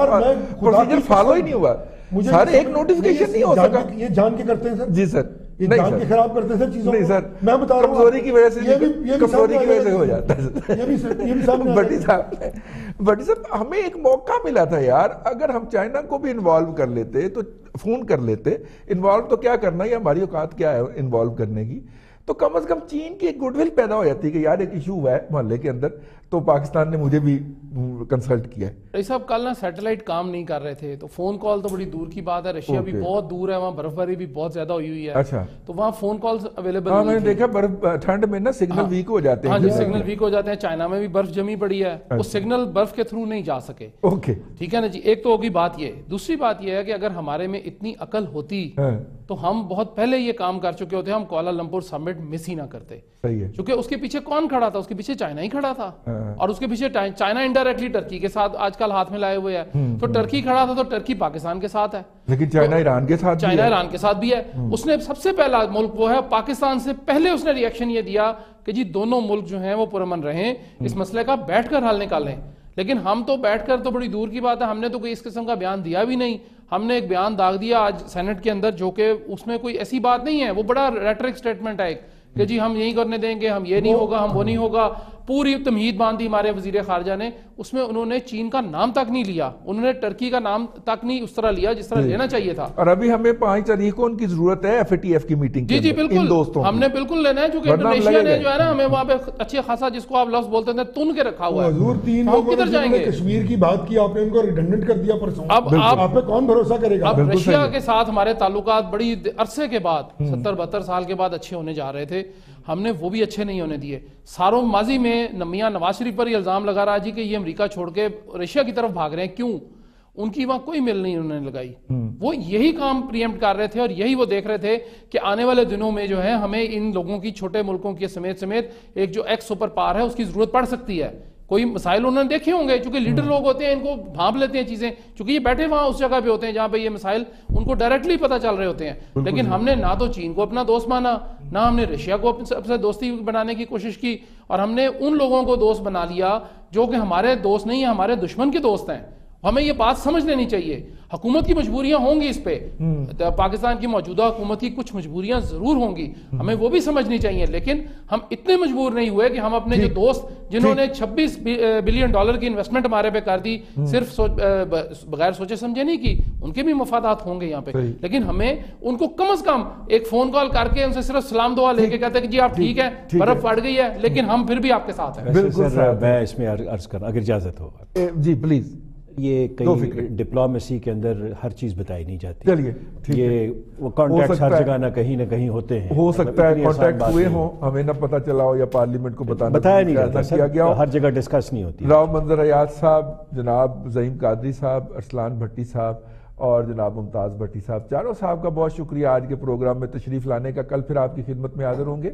پروسیجر فالو ہی نہیں ہوا, سارے ایک نوٹیفیکیشن نہیں ہو سکا. یہ جان کے کرتے ہیں سر؟ جی سر, یہ جان کے خراب کرتے ہیں چیزوں. نہیں سر, میں بتا رہا ہوں کمزوری کی وجہ سے کمزوری کی وجہ سے ہو جاتا ہے. یہ بھی یہ بھی سامنے بٹی صاحب بٹی صاحب ہمیں ایک موقع ملا تھا یار, اگر ہم چائنا کو بھی انوالو کر لیتے تو فون کر لیتے, انوالو تو کیا کرنا ہے, ہماری اوقات کیا ہے انوالو کرنے کی, تو کم از کم چین کی ایک گڈ ول پیدا ہو جاتی ہے کہ یار ایک ایشو ہوا ہے محلے کے اندر, تو پاکستان نے مجھے بھی کنسلٹ کیا ہے. رئیس صاحب کل نا سیٹلائٹ کام نہیں کر رہے تھے, تو فون کال تو بڑی دور کی بات ہے, رشیا بھی بہت دور ہے, وہاں برف باری بھی بہت زیادہ ہوئی ہوئی ہے. اچھا, تو وہاں فون کالز اویلیبل نہیں. ہاں میں نے دیکھا برف ٹھنڈ میں نا سگنل ویک ہو جاتے ہیں. ہاں جی سگنل ویک ہو جاتے ہیں, چائنا میں بھی برف جمی پڑی ہے, وہ سگنل برف کے تھرو نہیں جا سکے. اوکے ٹھیک ہے نا جی, ایک تو ہوگی بات یہ. دوسری بات یہ ہے کہ اگر ہمارے میں اتنی عقل ہوتی تو ہم بہت پہلے یہ کام کر چکے ہوتے, ہم کوالالمپور سمٹ مس ہی نہ کرتے. صحیح ہے, کیونکہ اس کے پیچھے کون کھڑا تھا, اس کے پیچھے چائنا ہی کھڑا تھا, اور اس کے پیچھے چائنا انڈائریکٹلی ٹرکی کے ساتھ آج کل ہاتھ میں لائے ہوئے ہے. تو ٹرکی کھڑا تھا تو ٹرکی پاکستان کے ساتھ ہے, لیکن چائنا ایران کے ساتھ چائنا ایران کے ساتھ بھی ہے. اس نے سب سے پہلا ملک وہ ہے, پاکستان سے پہلے اس نے ری ایکشن یہ دیا کہ جی دونوں ملک جو ہیں وہ پرامن رہیں, اس مسئلے کا بیٹھ کر حل نکالیں. لیکن ہم تو بیٹھ کر تو بڑی دور کی بات ہے, ہم نے تو کوئی اس قسم کا بیان دیا بھی نہیں. ہم نے ایک بیان داغ دیا آج سینٹ کے اندر, جو کہ اس میں کوئی ایسی بات نہیں ہے, وہ بڑا ریٹرک سٹیٹمنٹ ہے ایک کہ جی ہم یہی کرنے دیں گے, ہم یہ نہیں ہوگا, ہم وہ نہیں ہوگا. پوری تمہید باندھی ہمارے وزیر خارجہ نے, اس میں انہوں نے چین کا نام تک نہیں لیا, انہوں نے ٹرکی کا نام تک نہیں اس طرح لیا جس طرح لینا چاہیے تھا. اور ابھی ہمیں پانچ تاریخ کو ان کی ضرورت ہے ایف اے ٹی ایف کی میٹنگ. جی جی بالکل, ہم نے بالکل لینا ہے, چونکہ انڈونیشیا نے جو ہے نا ہمیں وہاں پہ اچھے خاصا جس کو آپ لفظ بولتے ہیں تن کے رکھا ہوا ہے. حضور تین لوگوں نے کشمیر کی بات کی, آپ نے ان کو ریڈنڈنٹ کر دیا پرسوں. اب آپ پہ کون بھروسہ کرے گا؟ اب رشیا کے ساتھ ہمارے تعلقات بڑی عرصے کے بعد ستر بہتر سال کے بعد اچھے ہونے جا رہے تھے, ہم نے وہ بھی اچھے نہیں ہونے دیے. ساروں ماضی میں میاں نواز شریف پر یہ الزام لگا رہا جی کہ یہ امریکہ چھوڑ کے رشیا کی طرف بھاگ رہے ہیں, کیوں؟ ان کی وہاں کوئی مل نہیں انہوں نے لگائی. وہ یہی کام پریمپٹ کر رہے تھے, اور یہی وہ دیکھ رہے تھے کہ آنے والے دنوں میں جو ہے ہمیں ان لوگوں کی, چھوٹے ملکوں کی سمیت سمیت ایک جو ایکس سپر پاور ہے اس کی ضرورت پڑ سکتی ہے. کوئی مسائل انہوں نے دیکھے ہوں گے, چونکہ لیڈر لوگ ہوتے ہیں, ان کو بھانپ لیتے ہیں چیزیں, چونکہ یہ بیٹھے وہاں اس جگہ پہ ہوتے ہیں جہاں پہ یہ مسائل ان کو ڈائریکٹلی پتہ چل رہے ہوتے ہیں. لیکن ہم نے نہ تو چین کو اپنا دوست مانا, نہ ہم نے رشیا کو اپنے دوستی بنانے کی کوشش کی, اور ہم نے ان لوگوں کو دوست بنا لیا جو کہ ہمارے دوست نہیں ہیں, ہمارے دشمن کے دوست ہیں. ہمیں یہ بات سمجھ لینی چاہیے. حکومت کی مجبوریاں ہوں گی اس پہ, پاکستان کی موجودہ حکومت کی کچھ مجبوریاں ضرور ہوں گی, ہمیں وہ بھی سمجھنی چاہیے. لیکن ہم اتنے مجبور نہیں ہوئے کہ ہم اپنے جو دوست جنہوں نے چھبیس بلین ڈالر کی انویسٹمنٹ ہمارے پہ کر دی, صرف بغیر سوچے سمجھے نہیں کی, ان کے بھی مفادات ہوں گے یہاں پہ. لیکن ہمیں ان کو کم از کم ایک فون کال کر کے ان سے صرف سلام دعا لے کے کہتے ہیں کہ جی آپ ٹھیک ہے, برف پڑ گئی ہے, لیکن ہم پھر بھی آپ کے ساتھ ہیں. بالکل, میں اس میں عرض کرنا اگر اجازت ہو. جی پلیز. یہ کئی ڈپلومیسی کے اندر ہر چیز بتائی نہیں جاتی. چلیے یہ وہ کانٹیکٹس ہر جگہ نہ کہیں نہ کہیں ہوتے ہیں, ہو سکتا ہے کانٹیکٹ ہوئے ہوں, ہمیں نہ پتہ چلا ہو, یا پارلیمنٹ کو بتانا بتایا نہیں جاتا, ہر جگہ ڈسکس نہیں ہوتی. راؤ منظر حیات صاحب, جناب زعیم قادری صاحب, ارسلان بھٹی صاحب اور جناب ممتاز بھٹی صاحب, چاروں صاحب کا بہت شکریہ آج کے پروگرام میں تشریف لانے کا. کل پھر آپ کی خدمت میں حاضر ہوں گے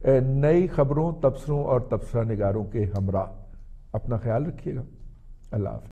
نئی خبروں, تبصروں اور تبصرہ نگاروں کے ہمراہ. اپنا خیال رکھیے گا. اللہ حافظ.